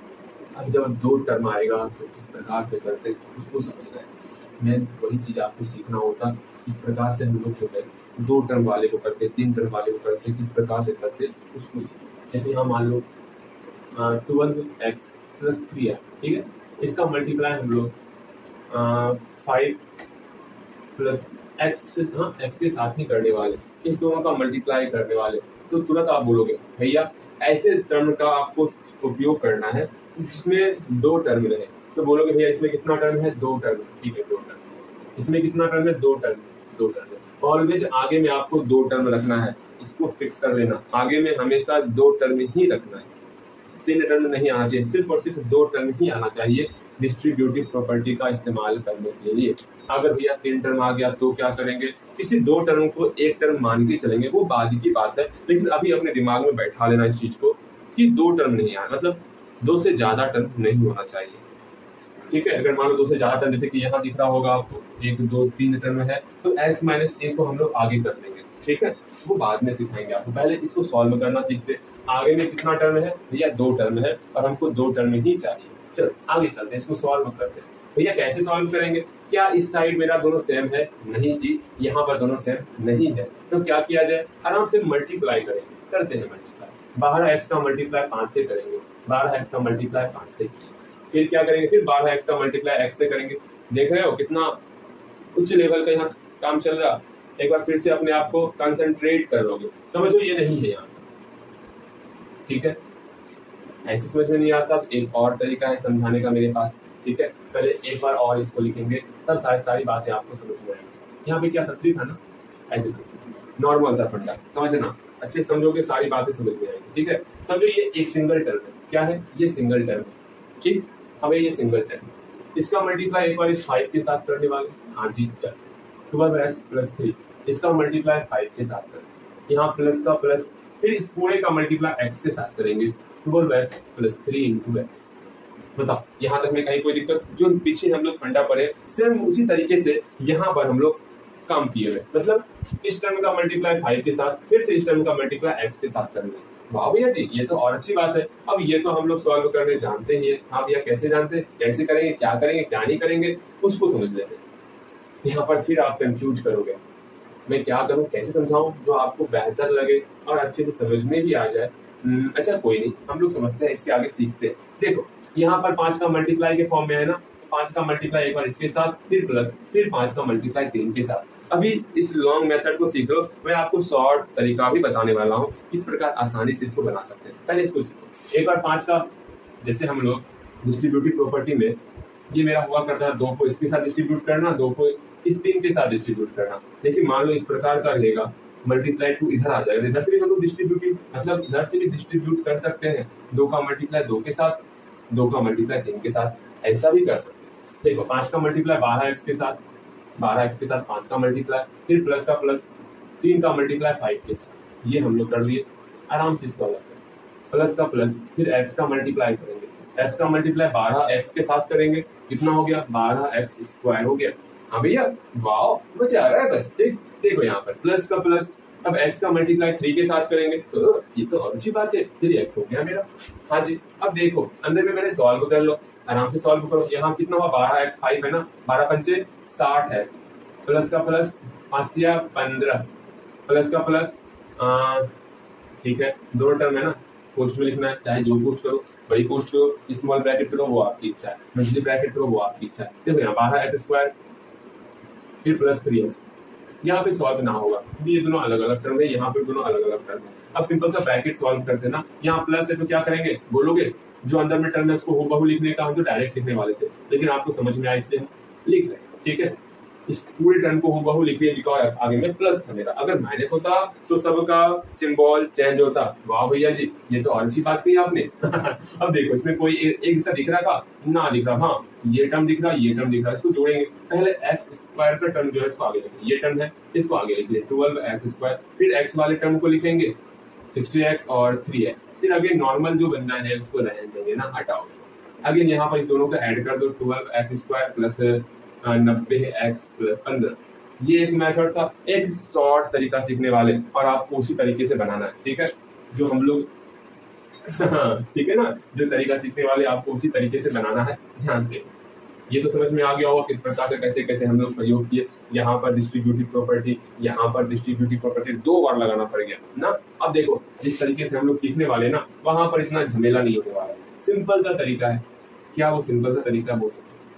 अब जब 2 टर्म आएगा तो किस प्रकार से करते उसको समझना है, मैं वही चीज आपको सीखना होता, किस प्रकार से हम लोग जो है 2 टर्म वाले को करते, 3 टर्म वाले को करते, किस प्रकार से करते उसको सीखना। जैसे यहाँ मान लो 12x प्लस 3 है, ठीक है, इसका मल्टीप्लाई हम लोग 5 प्लस x से, हाँ x के साथ ही करने वाले, इस दोनों का मल्टीप्लाई करने वाले, तो तुरंत आप बोलोगे भैया ऐसे टर्म का आपको उपयोग करना है जिसमें 2 टर्म रहे, तो बोलोगे भैया इसमें कितना टर्म है, 2 टर्म, ठीक है 2 टर्म, इसमें कितना टर्म है, 2 टर्म, 2 टर्म। ऑलवेज आगे में आपको 2 टर्म रखना है, इसको फिक्स कर लेना, आगे में हमेशा 2 टर्म ही रखना है, 3 टर्म नहीं आना चाहिए, सिर्फ और सिर्फ 2 टर्म ही आना चाहिए डिस्ट्रीब्यूटिव प्रॉपर्टी का इस्तेमाल करने के लिए। अगर भैया 3 टर्म आ गया तो क्या करेंगे, किसी 2 टर्म को 1 टर्म मान के चलेंगे, वो बाद की बात है, लेकिन अभी अपने दिमाग में बैठा लेना इस चीज को कि 2 टर्म नहीं आना, मतलब 2 से ज्यादा टर्म नहीं होना चाहिए, ठीक है। अगर मान लो 2 से ज्यादा टर्म, जैसे कि यहाँ दिख रहा होगा आपको 1 2 3 टर्म है, तो x माइनस a को हम लोग आगे कर लेंगे, ठीक है, वो बाद में सिखाएंगे आपको, पहले इसको सॉल्व करना सीखते। आगे में कितना टर्म है भैया, 2 टर्म है और हमको 2 टर्म ही चाहिए। चलो आगे चलते हैं, इसको सॉल्व करते हैं। भैया कैसे सॉल्व करेंगे? क्या इस साइड मेरा दोनों सेम है? नहीं जी, यहाँ पर दोनों सेम नहीं है। तो क्या किया जाए? आराम से मल्टीप्लाई करेंगे। करते हैं मल्टीप्लाई। 12x का मल्टीप्लाई 5 से करेंगे। 12x का मल्टीप्लाई 5 से किया, फिर क्या करेंगे? फिर 12x का मल्टीप्लाई x से करेंगे। देख रहे हो कितना उच्च लेवल का यहाँ काम चल रहा। एक बार फिर से अपने आप को कंसंट्रेट कर लोगे, समझो ये नहीं है यहाँ, ठीक है? ऐसे समझ में नहीं आता, एक और तरीका है समझाने का मेरे पास, ठीक है? पहले एक बार और इसको लिखेंगे, तब सारी बातें आपको समझ में आएंगी। यहाँ पे क्या था? 3 था ना, ऐसे समझो, नॉर्मल सा फंडा, समझना, अच्छे समझोगे सारी बातें समझ में आएंगी, ठीक है? समझो ये एक सिंगल टर्म है। क्या है? ये सिंगल टर्म है, ठीक? हमें ये सिंगल टर्म, इसका मल्टीप्लाई एक बार इस 5 के साथ करने वाले। हाँ जी, चल 12x + 3, इसका मल्टीप्लाई 5 के साथ करें। यहाँ प्लस का प्लस, फिर इस पूरे का मल्टीप्लाई x के साथ करेंगे। 12x + 3 × x। बताओ यहाँ तक में कहीं कोई दिक्कत? जो पीछे हम लोग फंडा पढ़े सेम उसी तरीके से यहाँ पर हम लोग काम किए हुए, मतलब इस टर्म का मल्टीप्लाई 5 के साथ, फिर से इस टर्म का मल्टीप्लाई x के साथ करेंगे। वाह भैया जी, ये तो और अच्छी बात है। अब ये तो हम लोग सॉल्व करने जानते ही है। हाँ भैया, कैसे जानते हैं? कैसे करेंगे, क्या करेंगे, क्या नहीं करेंगे, उसको समझ लेते हैं। यहाँ पर फिर आप कंफ्यूज करोगे, मैं क्या करूँ, कैसे समझाऊं जो आपको बेहतर लगे और अच्छे से समझने भी आ जाए। अच्छा कोई नहीं, हम लोग समझते हैं, इसके आगे सीखते हैं। देखो यहाँ पर 5 का मल्टीप्लाई के फॉर्म में है ना, 5 का मल्टीप्लाई एक बार इसके साथ, फिर प्लस, फिर 5 का मल्टीप्लाई 3 के साथ। अभी इस लॉन्ग मेथड को सीखो, मैं आपको शॉर्ट तरीका भी बताने वाला हूँ किस प्रकार आसानी से इसको बना सकते हैं। पहले इसको सीखो। एक बार 5 का, जैसे हम लोग डिस्ट्रीब्यूटिव प्रॉपर्टी में ये मेरा हुआ करता है, 2 को इसके साथ डिस्ट्रीब्यूट करना, 2 को इस 3 के साथ डिस्ट्रीब्यूट करना। लेकिन मान लो इस प्रकार का रहेगा, मल्टीप्लाई 2 इधर आ जाएगा, इधर से भी हम लोग डिस्ट्रीब्यूटिव, मतलब इधर से भी डिस्ट्रीब्यूट कर सकते हैं। 2 का मल्टीप्लाई 2 के साथ, 2 का मल्टीप्लाई 3 के साथ, ऐसा भी कर सकते हैं। देखो 5 का मल्टीप्लाई 12x के साथ, 12x के साथ 5 का मल्टीप्लाई, फिर प्लस का प्लस, 3 का मल्टीप्लाई 5 के साथ। ये हम लोग कर लिए। आराम से इसको अलग करें, प्लस का प्लस, फिर x का मल्टीप्लाई करेंगे। x का मल्टीप्लाई 12x के साथ करेंगे, कितना हो गया? 12x² हो गया। हाँ भैया, वाह, मजा आ रहा है बस। देखो यहाँ पर प्लस का प्लस, अब x का मल्टीप्लाई 3 के साथ करेंगे, तो ये तो और अच्छी बात है, 3x हो गया मेरा। हाँ जी, अब देखो अंदर में मैंने सॉल्व कर लो, आराम से सॉल्व करो। यहाँ कितना हुआ? 12x, 5 है ना, 12 पंचे 60x, प्लस का प्लस 5 दिया 15, प्लस का प्लस, ठीक है, 2 टर्म है ना, पोस्ट में लिखना है, चाहे जो पोस्ट करो, बड़ी पोस्ट करो, स्मॉल ब्रैकेट करो, वो आपकी इच्छा है, मंथली ब्रैकेट करो, वो आपकी इच्छा है। देखो यहाँ 12x², फिर प्लस 3x, यहाँ पे सॉल्व ना होगा, ये दोनों अलग अलग टर्म है, यहाँ पे दोनों अलग अलग टर्म है। अब सिंपल सा ब्रैकेट सॉल्व करते हैं ना, यहाँ प्लस है तो क्या करेंगे? बोलोगे जो अंदर में टर्म है उसको हूबहू लिखने का, हम तो डायरेक्ट लिखने वाले थे, लेकिन आपको समझ में आया इसलिए लिख रहे हैं, ठीक है? इस पूरे टर्म को हूबहू लिखिए, लिखा है आगे में प्लस था मेरा, अगर माइनस होता तो सबका सिंबल चेंज होता। वाह भैया जी, ये तो और अच्छी बात कही आपने। अब देखो इसमें कोई एक जैसा दिख रहा था ना, दिख रहा, हाँ ये टर्म दिख रहा, ये टर्म दिख रहा, इसको जोड़ेंगे। पहले x² का टर्म जो है इसको आगे लिखेंगे, ये टर्म है इसको आगे लिखिए 12x², फिर x वाले टर्म को लिखेंगे 60x और 3x, फिर अगेन नॉर्मल जो बनना है उसको रहने देंगे ना, हटाओ। अगेन यहाँ पर इस दोनों को ऐड कर दो, 12x² प्लस 90x प्लस 15। ये एक मेथड था, एक शॉर्ट तरीका सीखने वाले, और आपको उसी तरीके से बनाना है, ठीक है? जो हम लोग ठीक है ना, जो तरीका सीखने वाले आपको उसी तरीके से बनाना है, ध्यान से। ये तो समझ में आ गया होगा किस प्रकार से कैसे कैसे हम लोग प्रयोग किए। यहाँ पर डिस्ट्रीब्यूटिव प्रॉपर्टी, यहाँ पर डिस्ट्रीब्यूटिव प्रॉपर्टी 2 बार लगाना पड़ गया ना। अब देखो जिस तरीके से हम लोग सीखने वाले ना, वहां पर इतना झमेला नहीं होने वाला, सिंपल सा तरीका है। क्या वो सिंपल सा तरीका? वो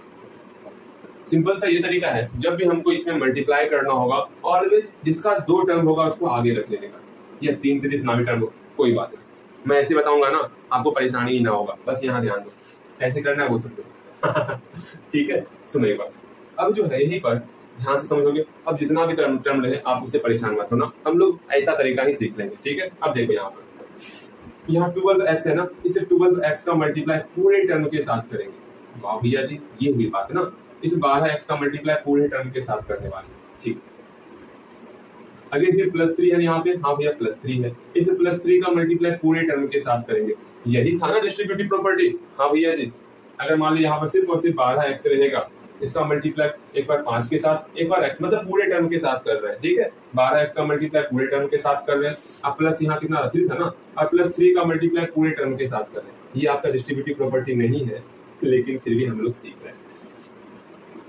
सिंपल सा ये तरीका है, जब भी हमको इसमें मल्टीप्लाई करना होगा, ऑलवेज जिसका 2 टर्म होगा उसको आगे रख लेने का, या 3 के जितना भी टर्म हो, कोई बात नहीं, मैं ऐसे बताऊंगा ना, आपको परेशानी ही ना होगा, बस यहाँ ध्यान दो, ऐसे करना है वो सब। ठीक है, सुनो एक बार, अब जो है यहीं पर ध्यान से समझोगे। अब जितना भी टर्म रहे आप उससे परेशान मत हो ना, हम लोग ऐसा तरीका ही सीख लेंगे, ठीक है? अब देखो यहाँ पर, यहाँ 12x है ना, इसे 12x का मल्टीप्लाई पूरे टर्म के साथ करेंगे। वाह भैया जी, ये हुई बात है ना, इस 12x का मल्टीप्लाई पूरे टर्म के साथ करने वाले, ठीक। अगेन फिर +3 है यहाँ पे, हाँ भैया +3 है, इस +3 का मल्टीप्लाई पूरे टर्म के साथ करेंगे। यही था ना डिस्ट्रीब्यूटिव प्रॉपर्टी? हाँ भैया जी। अगर मान लो यहाँ पर सिर्फ और सिर्फ 12x रहेगा, इसका मल्टीप्लाई एक बार 5 के साथ, एक बार x, मतलब पूरे टर्म के साथ कर रहे हैं, ठीक है? 12x का मल्टीप्लाई पूरे टर्म के साथ कर रहे हैं। अब प्लस यहाँ कितना 3 था ना, अब +3 का मल्टीप्लाई पूरे टर्म के साथ कर रहे हैं। ये आपका डिस्ट्रीब्यूटिव प्रॉपर्टी नहीं है, लेकिन फिर भी हम लोग सीख रहे हैं।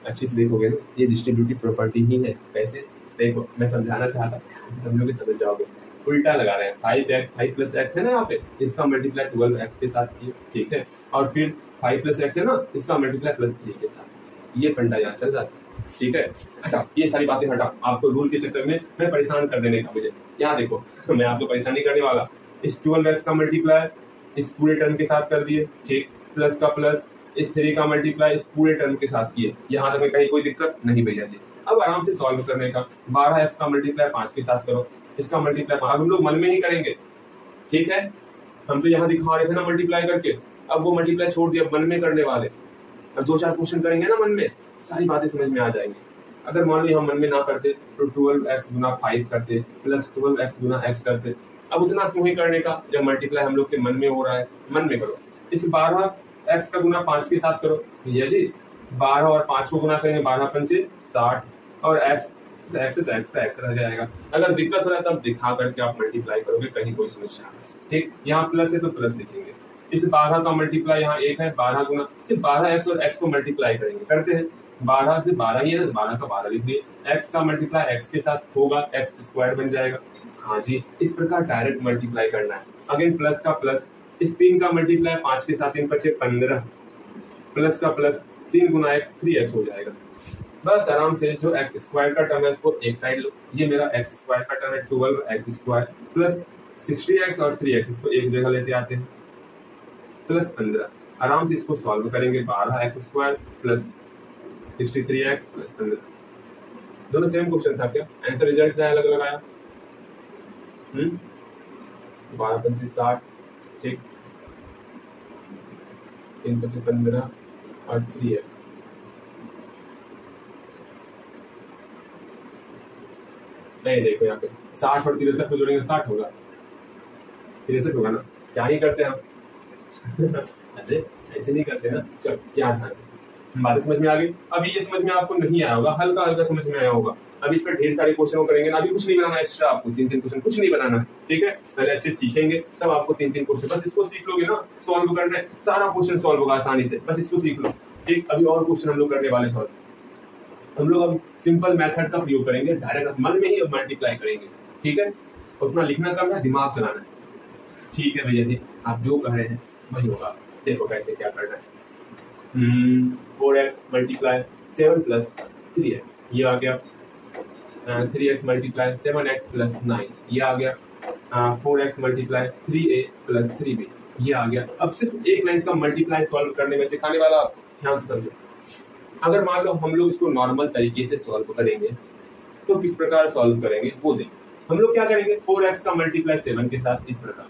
अच्छे से देखोगे ना, ये डिस्ट्रीब्यूटिव प्रॉपर्टी ही है। कैसे देखो, मैं समझाना चाहता हूँ, समझोगे समझ जाओगे। उल्टा लगा रहे हैं, 5 प्लस एक्स है ना यहाँ पे, इसका मल्टीप्लाई 12 एक्स के साथ किया, ठीक है, और फिर 5 प्लस एक्स है ना, इसका मल्टीप्लाई प्लस 3 के साथ। ये फंडा यहाँ चल रहा था, ठीक है। हटा ये सारी बातें, हटा, आपको रूल के चक्कर में मैं परेशान कर देने का मुझे। यहाँ देखो, मैं आपको परेशान नहीं करने वाला। इस 12 एक्स का मल्टीप्लाई इस पूरे टर्म के साथ कर दिए, ठीक, प्लस का प्लस इस 3 का मल्टीप्लाई इस पूरे टर्म के साथ किए। यहाँ तक में कहीं कोई दिक्कत नहीं भैया जी। अब आराम से सॉल्व करने का, 12 एक्स का मल्टीप्लाई 5 के साथ करो, इसका मल्टीप्लाई अब हम लोग मन में ही करेंगे, ठीक है। हम तो यहाँ दिखा रहे थे ना मल्टीप्लाई करके, अब वो मल्टीप्लाई छोड़ दिया, मन में करने वाले। अब 2-4 क्वेश्चन करेंगे ना मन में, सारी बातें समझ में आ जाएंगी। अगर मान लो हम मन में ना करते तो 12x गुना 5 करते प्लस 12x गुना x करते। अब उतना क्यों ही करने का, जब मल्टीप्लाई हम लोग के मन में हो रहा है, मन में करो। इस 12x का गुना 5 के साथ करो भैया जी, 12 और 5 को गुना करेंगे, 12 पंचे 60 और x तो x का x रह जाएगा। अगर दिक्कत हो रहा है तब दिखा करके आप मल्टीप्लाई करोगे, कहीं कोई समस्या नहीं, ठीक। यहाँ प्लस है तो प्लस लिखेंगे। इस 12 का मल्टीप्लाई यहाँ 1 है, 12 गुना सिर्फ 12x और x को मल्टीप्लाई करेंगे, करते हैं 12 से 12 ही है ना, 12 का 12 लिख दिए। x का मल्टीप्लाई x के साथ होगा, x स्क्वायर बन जाएगा। हाँ जी, इस प्रकार डायरेक्ट मल्टीप्लाई करना है। अगेन प्लस का प्लस, इस 3 का मल्टीप्लाई 5 के साथ 3 बचे 15, प्लस का प्लस 3 गुना x 3x हो जाएगा। बस आराम से जो x स्क्वायर का टर्म है उसको एक साइड लो, ये मेरा x स्क्वायर का टर्म है 12x स्क्वायर प्लस 60x और 3x, इसको एक जगह लेते आते हैं, प्लस 15। आराम से इसको सॉल्व करेंगे, 12x square plus 63x plus 15। दोनों सेम क्वेश्चन था क्या? आंसर रिजल्ट क्या अलग लगाया? 12 पंचे 60, ठीक, 3 पंचे 15 और 3x। नहीं देखो यहाँ पे 60 और 63 को जोड़ेंगे 60 होगा, 63 होगा ना, क्या ही करते हैं हम अरे ऐसे नहीं करते ना। चल क्या ध्यान से बातें समझ में आ गई। अभी ये समझ में आपको नहीं आया होगा, हल्का हल्का समझ में आया होगा। अभी इस पर ढेर सारे क्वेश्चन करेंगे ना, अभी कुछ नहीं बनाना एक्स्ट्रा, आपको 3-3 क्वेश्चन कुछ नहीं बनाना है, ठीक है। पहले अच्छे सीखेंगे तब आपको 3-3 क्वेश्चन, बस इसको सीख लोगे ना, सॉल्व करना है, सारा क्वेश्चन सॉल्व होगा आसानी से, बस इसको सीख लो, ठीक। अभी और क्वेश्चन हम लोग करने वाले सॉल्व, हम लोग अब सिंपल मेथड का प्रयोग करेंगे, डायरेक्ट मन में ही मल्टीप्लाई करेंगे, ठीक है। उतना लिखना कम है, दिमाग चलाना है, ठीक है भैया जी। आप जो कह रहे हैं वही होगा। देखो कैसे क्या करना है। 4x मल्टीप्लाई 7 प्लस 3x, ये आ गया। 3x मल्टीप्लाई 7x प्लस 9, ये आ गया। 4x multiply 3a plus 3b, ये आ गया। अब सिर्फ एक लाइन का मल्टीप्लाई सॉल्व करने में सिखाने वाला, ध्यान से समझो। अगर मान लो हम लोग इसको नॉर्मल तरीके से सॉल्व करेंगे तो किस प्रकार सॉल्व करेंगे वो देखें। हम लोग क्या करेंगे, 4x का मल्टीप्लाई 7 के साथ, इस प्रकार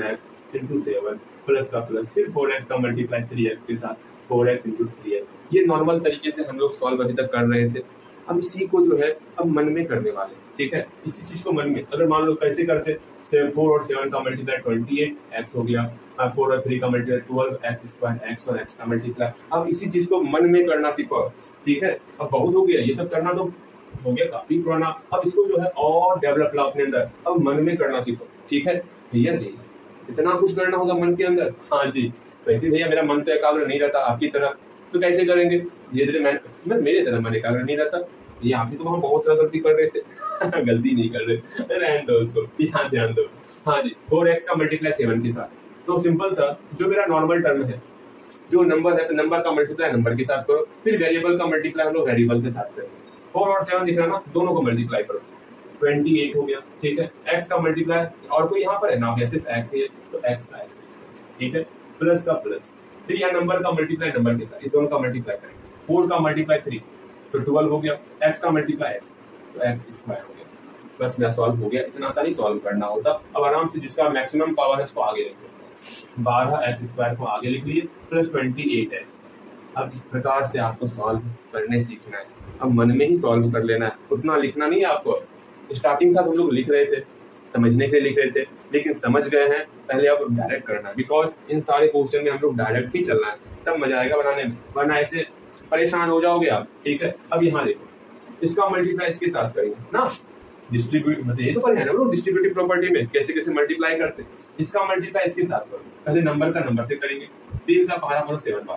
4x इंटू 7 प्लस का प्लस, फिर 4x का मल्टीप्लाई 3x के साथ 4x इंटू 3x। ये नॉर्मल तरीके से हम लोग सॉल्व अभी तक कर रहे थे। अब इसी को जो है अब मन में करने वाले, ठीक है। इसी चीज को मन में, अगर मान लो कैसे करते, 4 और 7 का मल्टीप्लाई 28x हो गया, 4 और 3 का मल्टीप्लाई 12x स्क्वायर, x और x का मल्टीप्लाई। अब इसी चीज को मन में करना सीखो, ठीक है। अब बहुत हो गया ये सब करना, तो हो गया काफी पुराना। अब इसको जो है और डेवलप ला अपने अंदर, अब मन में करना सीखो, ठीक है भैया जी। इतना कुछ करना होगा मन के अंदर, हाँ जी। वैसे भैया मेरा मन तो एकाग्र नहीं रहता आपकी तरह, तो कैसे करेंगे धीरे धीरे। मैं मेरे तरह मन एकाग्र नहीं रहता, ये आप ही तो वहाँ बहुत सारा गलती कर रहे थे गलती नहीं कर रहे, रहने दो उसको, यहाँ ध्यान दो। हाँ जी, 4x का मल्टीप्लाई 7 के साथ, तो सिंपल सा जो मेरा नॉर्मल टर्म है, जो नंबर है, नंबर का मल्टीप्लाई नंबर के साथ करो, फिर वेरिएबल का मल्टीप्लाई हम लोग वेरिएबल के साथ करें। 4 और 7 दिख रहा ना, दोनों को मल्टीप्लाई करो, 28 हो गया, ठीक है। x का मल्टीप्लाई और कोई यहाँ पर है ना, सिर्फ x ही है, तो x का x, ठीक है, प्लस का प्लस, फिर यहाँ नंबर का मल्टीप्लाई नंबर के साथ, इस दोनों का मल्टीप्लाई करेंगे। 4 का मल्टीप्लाई 3 तो 12 हो गया, x का मल्टीप्लाई x तो x स्क्वायर हो गया। बस मेरा सॉल्व हो गया, इतना सा ही सॉल्व करना होता। अब आराम से जिसका मैक्सिमम पावर है उसको आगे लिख लो, 12x स्क्वायर को आगे लिख लिए प्लस 28x। अब इस प्रकार से आपको सॉल्व करने सीखना है, अब मन में ही सॉल्व कर लेना है, उतना लिखना नहीं है आपको। स्टार्टिंग था तो हम लोग लिख रहे थे, समझने के लिए लिख रहे थे, लेकिन समझ गए हैं, पहले अब डायरेक्ट करना है, बिकॉज इन सारे क्वेश्चन में हम लोग डायरेक्ट ही चलना है, तब मजा आएगा बनाने में, वरना ऐसे परेशान हो जाओगे आप, ठीक है। अब यहाँ देखो, इसका मल्टीप्लाई इसके साथ करेंगे ना, डिस्ट्रीब्यूट मतलब ये तो पर है ना लोग डिस्ट्रीब्यूटिव प्रॉपर्टी में कैसे कैसे मल्टीप्लाई करते हैं। इसका मल्टीप्लाई इसके साथ करो, पहले नंबर का नंबर से करेंगे, 3 का पहाड़ा करो 7 बार,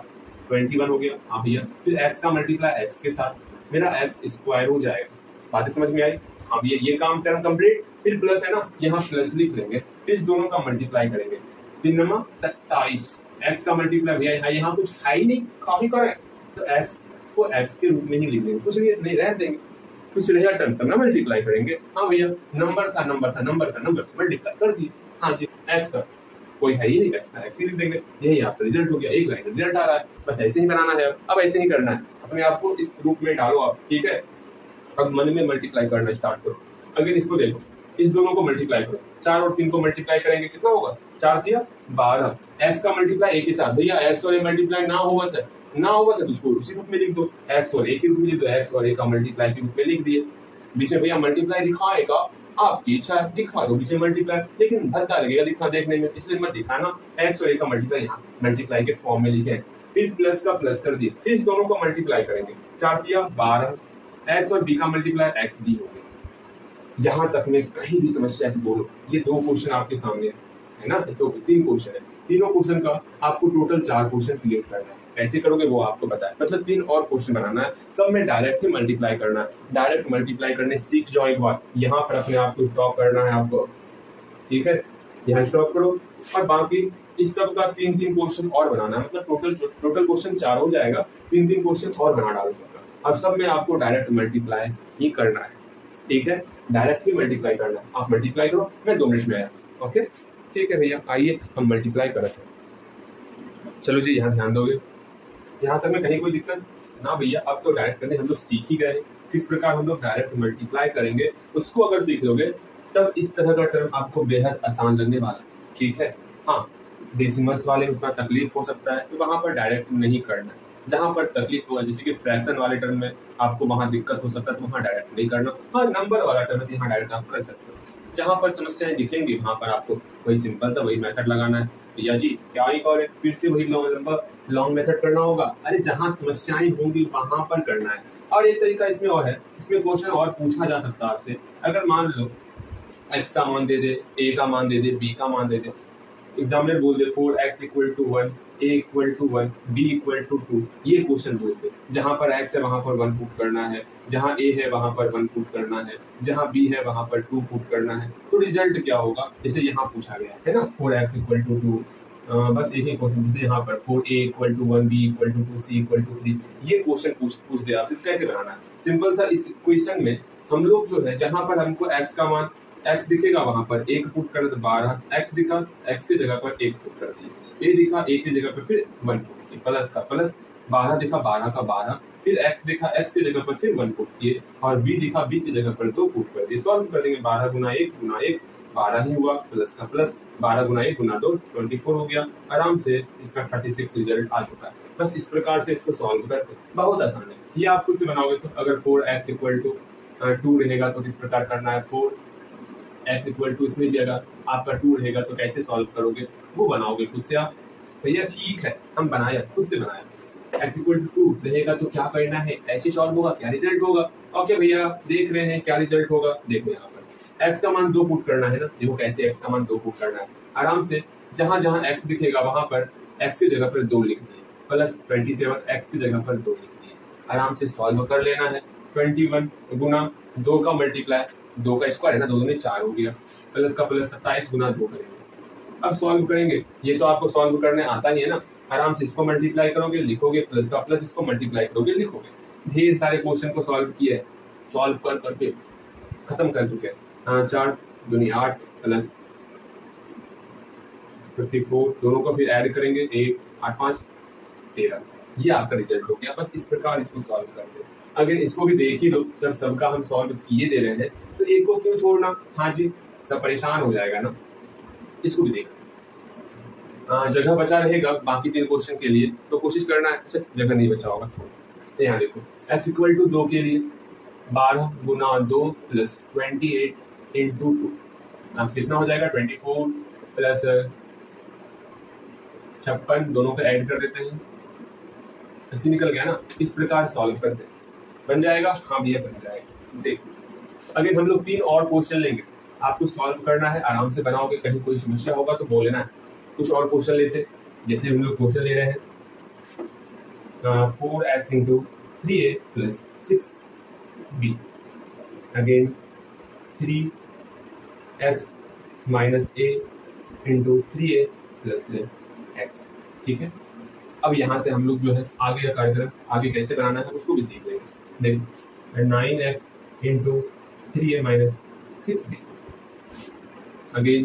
21 हो गया। हाँ भैया, फिर x का मल्टीप्लाई x के साथ मेरा x स्क्वायर हो जाएगा। बातें समझ में आई? हाँ भैया, ये काम टर्म कंप्लीट। फिर प्लस है ना, यहाँ प्लस लिख लेंगे, फिर इस दोनों का मल्टीप्लाई करेंगे। 3 × 27, x का मल्टीप्लाई भैया यहाँ कुछ है ही नहीं, काफी करें तो x को x के रूप में ही लिख देंगे, कुछ नहीं रह देंगे, कुछ रहेगा टर्म तब ना मल्टीप्लाई करेंगे। हाँ भैया, नंबर से मल्टीप्लाई कर दिए। हाँ जी, x का कोई है ही नहीं, x का x ही लिख देंगे। यही आपका रिजल्ट हो गया, एक लाइन रिजल्ट आ रहा है। बस ऐसे ही बनाना है, अब ऐसे ही करना है, अपने आप को इस रूप में डालो आप, ठीक है। अब मन में मल्टीप्लाई करना स्टार्ट करो। अगर इसको देखो, इस दोनों को मल्टीप्लाई करो, 4 और 3 को मल्टीप्लाई करेंगे, कितना होगा? 4 × 12। x का मल्टीप्लाई a के साथ, भैया x और a मल्टीप्लाई ना होगा तो उसको उसी रूप में लिख दो, x और a के रूप में लिख दो, x और a का मल्टीप्लाई के रूप में लिख दिए। बीच में भैया मल्टीप्लाई दिखाएगा, आपकी इच्छा है दिखा दो बीच में मल्टीप्लाई, लेकिन धक्का लगेगा दिखा देखने में, इसलिए मत दिखाना। x और a का मल्टीप्लाई यहाँ मल्टीप्लाई के फॉर्म में लिखे, फिर प्लस का प्लस कर दिए, फिर इस दोनों को मल्टीप्लाई करेंगे। 4 × 12, x और b का मल्टीप्लाई x b हो गया। यहाँ तक में कहीं भी समस्या की बोलो, ये 2 क्वेश्चन आपके सामने है ना, तो 3 क्वेश्चन है, तीनों क्वेश्चन का आपको टोटल 4 क्वेश्चन क्लियर करना है। कैसे करोगे वो आपको पता है, मतलब 3 और क्वेश्चन बनाना है, सब में डायरेक्ट ही मल्टीप्लाई करना है। डायरेक्ट मल्टीप्लाई करने सीख जाओ एक बार, यहाँ पर अपने आप को स्टॉप करना है आपको, ठीक है, यहाँ स्टॉप करो। और बाकी इस सब का 3-3 क्वेश्चन और बनाना है, मतलब टोटल क्वेश्चन 4 हो जाएगा, 3-3 क्वेश्चन और बना डालो सबका। अब सब में आपको डायरेक्ट मल्टीप्लाई ही करना है, ठीक है, डायरेक्ट ही मल्टीप्लाई करना है। आप मल्टीप्लाई करो, मैं 2 मिनट में आया। ओके, ठीक है भैया, आइए हम मल्टीप्लाई करते हैं। चलो जी, यहाँ ध्यान दोगे, यहाँ तक में कहीं कोई दिक्कत ना भैया? अब तो डायरेक्ट करने हम लोग सीख ही गए, किस प्रकार हम लोग डायरेक्ट मल्टीप्लाई करेंगे, उसको अगर सीख लोगे तब इस तरह का टर्म आपको बेहद आसान लगने वाला, ठीक है। हाँ, डेसिमल्स वाले में उतना तकलीफ हो सकता है, तो वहां पर डायरेक्ट नहीं करना है। जहां पर तकलीफ होगा, जैसे कि फ्रैक्शन वाले टर्म में आपको वहां दिक्कत हो सकता है, तो वहां डायरेक्ट नहीं करना। हाँ, नंबर वाला टर्म है, यहाँ डायरेक्ट आप कर सकते हो। जहां पर समस्याएं दिखेंगी वहां पर आपको वही सिंपल सा वही मेथड लगाना है। भैया जी क्या ही करें, फिर से वही लॉन्ग मेथड करना होगा? अरे जहां समस्याएं होंगी वहां पर करना है। और एक तरीका इसमें और है, इसमें क्वेश्चन और पूछा जा सकता है आपसे। अगर मान लो x का मान दे दे, a का मान दे दे, b का मान दे दे, एग्जामिनर बोल दे 4x = 1, a = 1, b = 2, ये क्वेश्चन बोल दे। जहां पर x है वहां पर 1 पुट करना है, जहां a है वहां पर 1 पुट करना है, जहां b है वहां पर 2 पुट करना है। तो रिजल्ट क्या होगा, जैसे यहाँ पूछा गया है ना, 4x = 2, बस एक ही क्वेश्चन, जैसे यहाँ पर 4a = 1, b = 2, c = 3, ये क्वेश्चन पूछ दे आपसे, कैसे बनाना है? सिंपल सा, इस क्वेश्चन में हम लोग जो है, जहां पर हमको x का मान x दिखेगा वहां पर 1 पुट कर, तो 12 x दिखा, x की जगह पर 1 पुट कर दिए, a दिखा, a की जगह पर फिर 1 पुट किया, प्लस का प्लस, 12 दिखा, 12 का 12, फिर x दिखा, x की जगह पर फिर 1 पुट किए, और b दिखा, b की जगह पर 2 पुट कर दिए। सॉल्व कर देंगे, 12 × 1 × 1 12 ही हुआ, प्लस का प्लस, 12 × 1 × 2 24 हो गया। आराम से इसका 36 रिजल्ट आ चुका है। बस इस प्रकार से इसको सॉल्व करते, बहुत आसान है। ये आप खुद से बनाओगे तो अगर 4x = 2 रहेगा तो किस प्रकार करना है, 4x = इसमें भी अगर आपका 2 रहेगा तो कैसे सॉल्व करोगे, वो बनाओगे खुद से आप। भैया ठीक है, हम बनाया, खुद से बनाया। x = 2 रहेगा तो क्या करना है, ऐसे सॉल्व होगा, क्या रिजल्ट होगा। ओके भैया, देख रहे हैं क्या रिजल्ट होगा। देखो यहाँ पर x का मान 2 पुट करना है ना, देखो कैसे x का मान 2 पुट करना है। आराम से जहां जहां x दिखेगा वहां पर x की जगह पर 2 लिख दिए, प्लस 27 x की जगह पर 2 लिख दिए। आराम से सॉल्व कर लेना है। 21 × 2 का मल्टीप्लाई, 2 का स्क्वायर है ना, 2 × 4 हो गया, प्लस का प्लस 27 × 2 करेंगे। अब सॉल्व करेंगे, ये तो आपको सॉल्व करने आता ही है ना। आराम से इसको मल्टीप्लाई करोगे, लिखोगे, प्लस का प्लस, इसको मल्टीप्लाई करोगे, लिखोगे। ढेर सारे क्वेश्चन को सॉल्व किए है, सॉल्व कर करके खत्म कर चुके हैं। 4 दूनी 8 प्लस 54, दोनों को फिर ऐड करेंगे, 1 8 5 13, ये आपका रिजल्ट हो गया। बस इस प्रकार इसको सॉल्व करते हैं। अगर इसको भी देख ही लो, जब सबका हम सॉल्व किए दे रहे हैं तो एक को क्यों छोड़ना, हाँ जी, सब परेशान हो जाएगा ना। इसको भी देख, जगह बचा रहेगा बाकी 3 क्वेश्चन के लिए, तो कोशिश करना है। अच्छा, जगह नहीं बचा होगा, छोड़। यहाँ देखो x = 2 के लिए 12 × 2 + 28 × 2, अब कितना हो जाएगा, 24 प्लस 56, दोनों को ऐड कर देते हैं, ऐसे निकल गया ना। इस प्रकार सॉल्व करते हैं, बन जाएगा। हाँ भैया बन जाएगा। देखो अगर हम लोग 3 और क्वेश्चन लेंगे, आपको सॉल्व करना है, आराम से बनाओगे। कहीं कोई समस्या होगा तो बोलना है। कुछ और क्वेश्चन लेते, जैसे हम लोग क्वेश्चन ले रहे हैं, 4x into 3a plus 6b, again 3x minus a into 3a plus x। ठीक है, अब यहाँ से हम लोग जो है आगे का कार्यक्रम आगे कैसे बनाना है उसको भी सीख लेंगे। देखो 9x into 3a minus 6b, again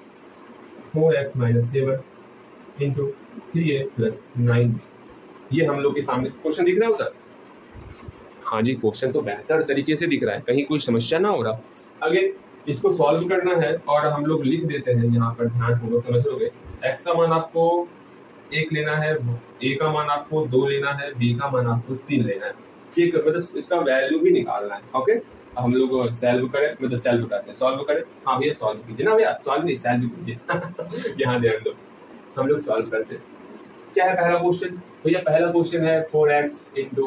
4x minus 7 into 3a plus 9b। ये हम लोग के सामने क्वेश्चन दिख रहा है उधर? हाँ जी, क्वेश्चन तो बेहतर तरीके से दिख रहा है, कहीं कोई समस्या ना हो रहा। अगेन इसको सॉल्व करना है और हम लोग लिख देते हैं यहाँ पर, ध्यानपूर्वक समझ लोगे। x का मान आपको 1 लेना है, a का मान आपको 2 लेना है, b का मान आपको 3 लेना है। चेक मतलब इसका वैल्यू भी निकालना है। ओके, हम लोग सॉल्व करें, मतलब सॉल्व करते हैं, सॉल्व करें। हाँ भैया सॉल्व कीजिए ना भैया, सॉल्व नहीं सॉल्व कीजिए। यहाँ ध्यान दो, हम लोग सॉल्व करते हैं। क्या है पहला क्वेश्चन भैया? पहला क्वेश्चन है 4x into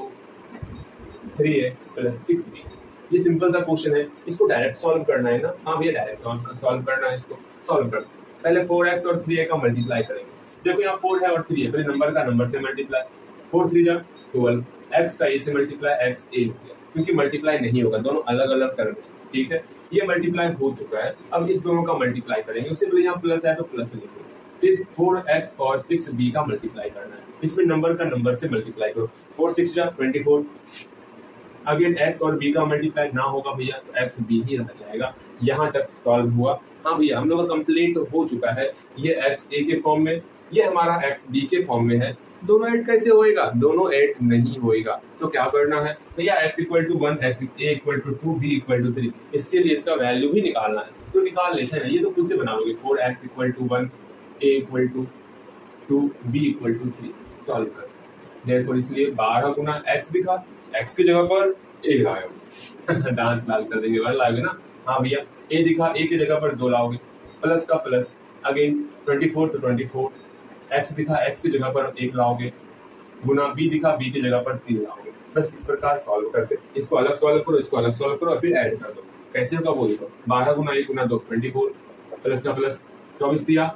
3a plus 6b। ये सिंपल सा क्वेश्चन है, इसको डायरेक्ट सॉल्व करना है ना। हाँ भैया डायरेक्ट सॉल्व करना है, इसको सॉल्व करते हैं। पहले 4x और 3a का मल्टीप्लाई करेंगे। देखो यहाँ 4 है और 3 है, पहले नंबर का नंबर से मल्टीप्लाई, 4 3 जा 12, x का a से मल्टीप्लाई, x a हो गया, क्योंकि मल्टीप्लाई नहीं होगा, दोनों अलग अलग करने। ठीक है, ये मल्टीप्लाई हो चुका है, अब इस दोनों का मल्टीप्लाई करेंगे। उससे पहले यहाँ प्लस है तो प्लस लिखो, फिर 4x और 6b का मल्टीप्लाई करना है। इसमें नंबर का नंबर से मल्टीप्लाई करो, 4 6 जा 24, अगेन x और b का मल्टीप्लाई ना होगा भैया तो x b ही रह जाएगा। यहाँ तक सॉल्व हुआ। हाँ भैया हम लोग का कंप्लीट हो चुका है। ये x a के फॉर्म में, ये हमारा x b के फॉर्म में है। दोनों ऐड कैसे होएगा? दोनों ऐड नहीं होएगा, तो क्या करना है भैया? x equal to 1, x a equal to 2, b equal to 3, इसके लिए इसका वैल्यू भी निकालना है, तो निकाल लेते हैं। ये तो खुद से बना लोगे, 4x equal to 1, a equal to 2, b equal to 3, solve कर। देयरफॉर इसलिए 12 गुना x दिखा, x की जगह पर a लाओगे, डांस लाल कर देंगे, वाला लाओगे ना। हाँ भैया a दिखा, a की जगह पर 2 लाओगे, प्लस का प्लस, अगेन 24 तो 24, x दिखा, x की जगह पर 1 लाओगे, गुना b दिखा, b की जगह पर 3 लाओगे। बस इस प्रकार सॉल्व करते, इसको अलग सॉल्व करो, इसको अलग सॉल्व करो और फिर ऐड कर दो। कैसे होगा वो देखो, 12 गुना 1 गुना 2 24, प्लस का प्लस 24 दिया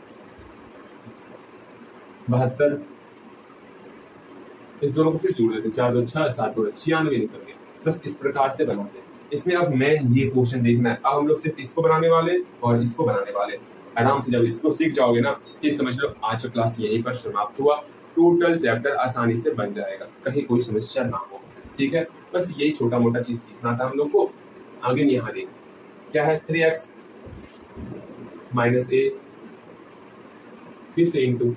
72, इस दोनों को फिर जोड़ देते, 4 2 6 7 2 96 निकल गया। बस इस प्रकार से बनाते हैं। इसमें अब मैं ये क्वेश्चन देखना है, अब हम लोग सिर्फ इसको बनाने वाले और इसको बनाने वाले। आराम से जब इसको सीख जाओगे ना, ये समझ लो आज का क्लास यहीं पर समाप्त हुआ। टोटल चैप्टर आसानी से बन जाएगा, कहीं कोई समस्या ना हो। ठीक है, बस यही छोटा मोटा चीज सीखना था हम लोग को। आगे यहाँ देख क्या है, 3x माइनस a फिर से इंटू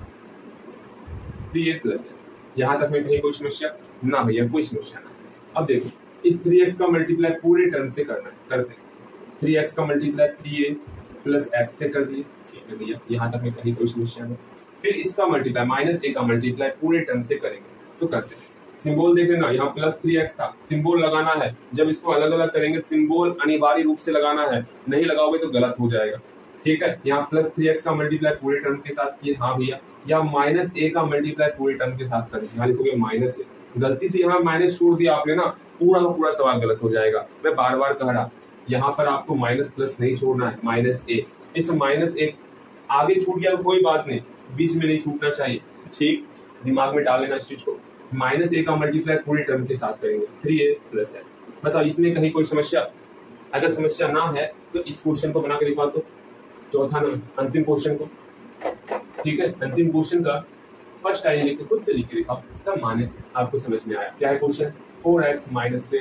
3a प्लस x। यहाँ तक में कहीं कोई समस्या ना भैया, कोई समस्या ना। अब देखो इस 3x का मल्टीप्लाई पूरे टर्म से करना है, करते हैं। 3x का मल्टीप्लाई 3a प्लस x से कर दिए, ठीक है भैया, यहाँ तक में कहीं कोई समस्या नहीं। फिर इसका मल्टीप्लाई माइनस a का मल्टीप्लाई पूरे टर्म से करेंगे, तो करते हैं। सिंबल देख लेना, यहाँ प्लस 3x था, सिंबल लगाना है। जब इसको अलग अलग करेंगे सिंबल अनिवार्य रूप से लगाना है, नहीं लगाओगे तो गलत हो जाएगा। ठीक है, यहाँ प्लस 3x का मल्टीप्लाई पूरे टर्म के साथ किए, हाँ भैया। या माइनस a का मल्टीप्लाई पूरे टर्म के साथ करेंगे, यहाँ लिखोगे माइनस a, गलती से यहाँ माइनस छोड़ दिया आपने ना, पूरा का पूरा सवाल गलत हो जाएगा। मैं बार बार कह रहा, यहाँ पर आपको माइनस प्लस नहीं छोड़ना है, माइनस a। इस माइनस a आगे छूट गया तो कोई बात नहीं, बीच में नहीं छूटना चाहिए। ठीक, दिमाग में डाल लेना इस चीज को। माइनस a का मल्टीप्लाई पूरे टर्म के साथ करेंगे, 3a प्लस x। बताओ इसमें कहीं कोई समस्या? अगर समस्या ना है तो इस क्वेश्चन को बना के दिखा दो, चौथा नंबर अंतिम क्वेश्चन को। ठीक है, अंतिम क्वेश्चन का फर्स्ट लाइन लिख के खुद से लिख के दिखाओ, तब माने आपको समझ में आया। क्या है question? 4x minus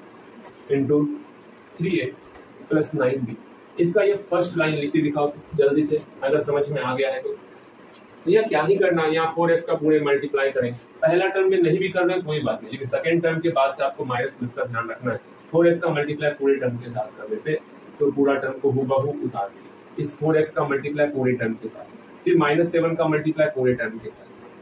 7 into 3a plus 9b। इसका ये फर्स्ट लाइन लिख के दिखाओ जल्दी से, अगर समझ में आ गया है तो। भैया क्या ही करना है, यहाँ 4x का पूरे मल्टीप्लाई करें। पहला टर्म में नहीं भी कर रहे कोई बात नहीं, लेकिन सेकंड टर्म के बाद से आपको माइनस प्लस का ध्यान रखना है। 4x का मल्टीप्लाई पूरे टर्म के साथ कर देते तो पूरा टर्म को हूबहू उतार देते। इस 4x का मल्टीप्लाई पूरे टर्म के साथ, फिर माइनस 7 का मल्टीप्लाई पूरे टर्म के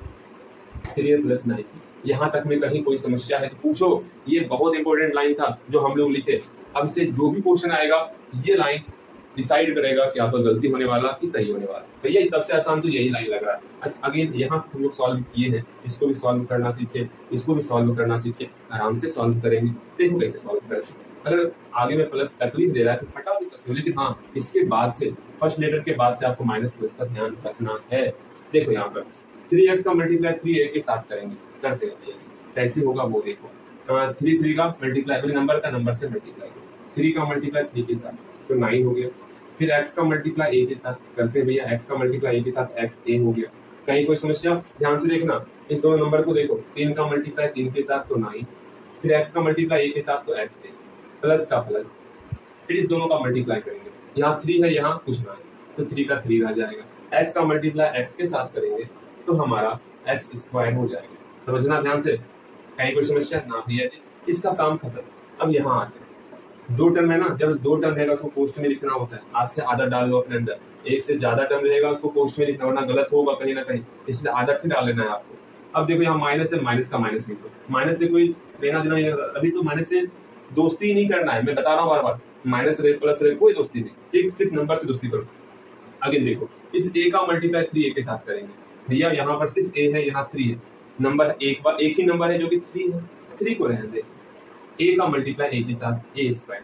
साथ, 3a प्लस 9। यहाँ तक में कहीं कोई समस्या है तो पूछो। ये बहुत इंपॉर्टेंट लाइन था जो हम लोग लिखे। अब से जो भी क्वेश्चन आएगा ये लाइन डिसाइड करेगा कि आपका गलती होने वाला कि सही होने वाला। भैया सबसे आसान तो यही लाइन लग रहा है। अच्छा अगेन यहाँ से हम लोग सॉल्व किए हैं, इसको भी सॉल्व करना सीखे, इसको भी सॉल्व करना सीखे, आराम से सॉल्व करेंगे। देखो कैसे सॉल्व करते हैं। अगर आगे में प्लस तकलीफ दे रहा है तो हटा भी सकते हो, लेकिन हाँ इसके बाद से फर्स्ट लेटर के बाद से आपको माइनस प्लस का ध्यान रखना है। देखो यहाँ पर 3x का मल्टीप्लाई 3a के साथ करेंगे, करते हैं। कैसे होगा वो देखो, 3 का मल्टीप्लाई, नंबर का नंबर से मल्टीप्लाई करो, 3 का मल्टीप्लाई 3 के साथ तो 9 हो गया। फिर x का मल्टीप्लाई a के साथ करते हैं भैया, x का मल्टीप्लाई a के साथ x a हो गया। कहीं कोई समस्या? ध्यान से देखना, इस दोनों नंबर को देखो, 3 का मल्टीप्लाई 3 के साथ तो 9, फिर x का मल्टीप्लाई a के साथ तो x a, प्लस का प्लस, फिर इस दोनों का मल्टीप्लाई करेंगे, यहाँ 3 है यहाँ कुछ ना है तो 3 का 3 रह जाएगा। x का मल्टीप्लाई x के साथ करेंगे तो हमारा x स्क्वायर हो जाएगा। समझना ध्यान से, कहीं कोई समस्या? ना भैया जी, इसका काम खत्म। अब यहाँ आते हैं, 2 टर्म है ना, जब 2 टर्म रहेगा उसको पोस्ट में लिखना होता है, आज से आदत डाल लो अपने अंदर। 1 से ज्यादा टर्म रहेगा उसको पोस्ट में लिखना, वरना गलत होगा कहीं ना कहीं, इसलिए आदत ही डाल लेना है आपको। अब देखो यहाँ माइनस है, माइनस का माइनस लिख दो, माइनस से कोई लेना देना नहीं, अभी तो माइनस से दोस्ती नहीं करना है, मैं बता रहा हूँ बार बार, माइनस रहे प्लस रहे कोई दोस्ती नहीं, ठीक, सिर्फ नंबर से दोस्ती करो। आगे देखो, इस a का मल्टीप्लाई 3a के साथ करेंगे भैया, यहाँ पर सिर्फ a है, यहाँ 3 है, नंबर एक ही नंबर है जो कि 3 है, 3 को रहने दे। a का मल्टीप्लाई a के साथ a स्क्वायर,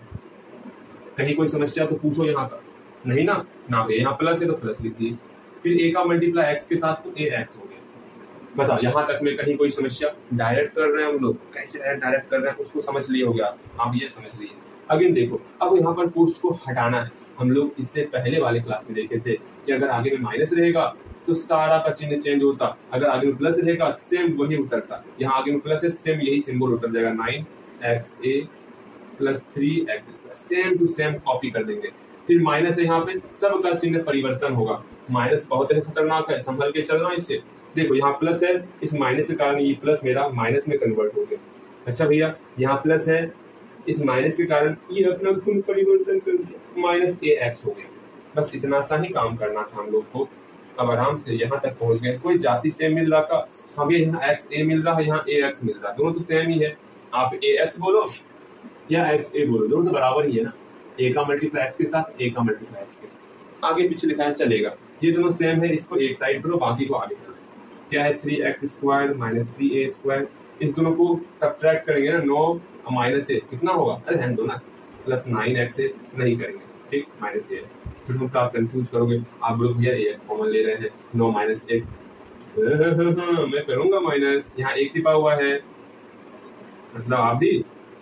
कहीं कोई समस्या तो पूछो यहाँ का, नहीं ना, ना भैया यहाँ प्लस है तो प्लस लिख दिए। फिर a का मल्टीप्लाई x के साथ तो ax हो गया। बताओ यहाँ तक में कहीं कोई समस्या? डायरेक्ट कर रहे हैं हम लोग, कैसे डायरेक्ट कर रहे हैं उसको समझ लिए हो गया आप, ये समझ लिए। अगेन देखो, अब यहाँ पर पोस्ट को हटाना है, हम लोग इससे पहले वाले क्लास में देखे थे कि अगर आगे में माइनस रहेगा तो सारा का चिन्ह चेंज होता, अगर आगे में प्लस रहेगा सेम वही उतरता, यहाँ आगे में प्लस है सेम यही सिंबल उतर जाएगा, 9xa plus 3x square, same to same copy कर देंगे। फिर माइनस है यहाँ पे, सबका चिन्ह परिवर्तन होगा, माइनस बहुत है खतरनाक है, संभल के चलना इससे। देखो यहाँ प्लस है, इस माइनस के कारण ये प्लस मेरा माइनस में कन्वर्ट हो गया। अच्छा भैया यहाँ प्लस है, इस माइनस के कारण ये अपना खुद परिवर्तन कर दिया, माइनस ax हो गया। बस इतना सा ही काम करना था हम लोग को। अब आराम से यहाँ तक पहुंच गए, कोई जाति सेम मिल रहा का, हमें यहाँ xa मिल रहा है, यहाँ ax मिल रहा है, दोनों तो सेम ही है, आप ax बोलो या xa बोलो, दोनों तो बराबर ही है ना, a का मल्टीप्लाई x के साथ, a का मल्टीप्लाई x के साथ, आगे पीछे लिखा है चलेगा, ये दोनों सेम है, इसको एक साइड करो, बाकी को आगे करो। क्या है 3x square minus 3a square, इस दोनों को सब्ट्रैक्ट करेंगे ना, 9 माइनस a कितना होगा, अरे रहने दो ना, प्लस 9x नहीं करेंगे, ठीक, माइनस ax, फिर तुम आप कंफ्यूज करोगे, आप लोग भैया ax कॉमन ले रहे हैं, 9 माइनस 1 मैं करूंगा माइनस, यहाँ 1 छिपा हुआ है, मतलब आप भी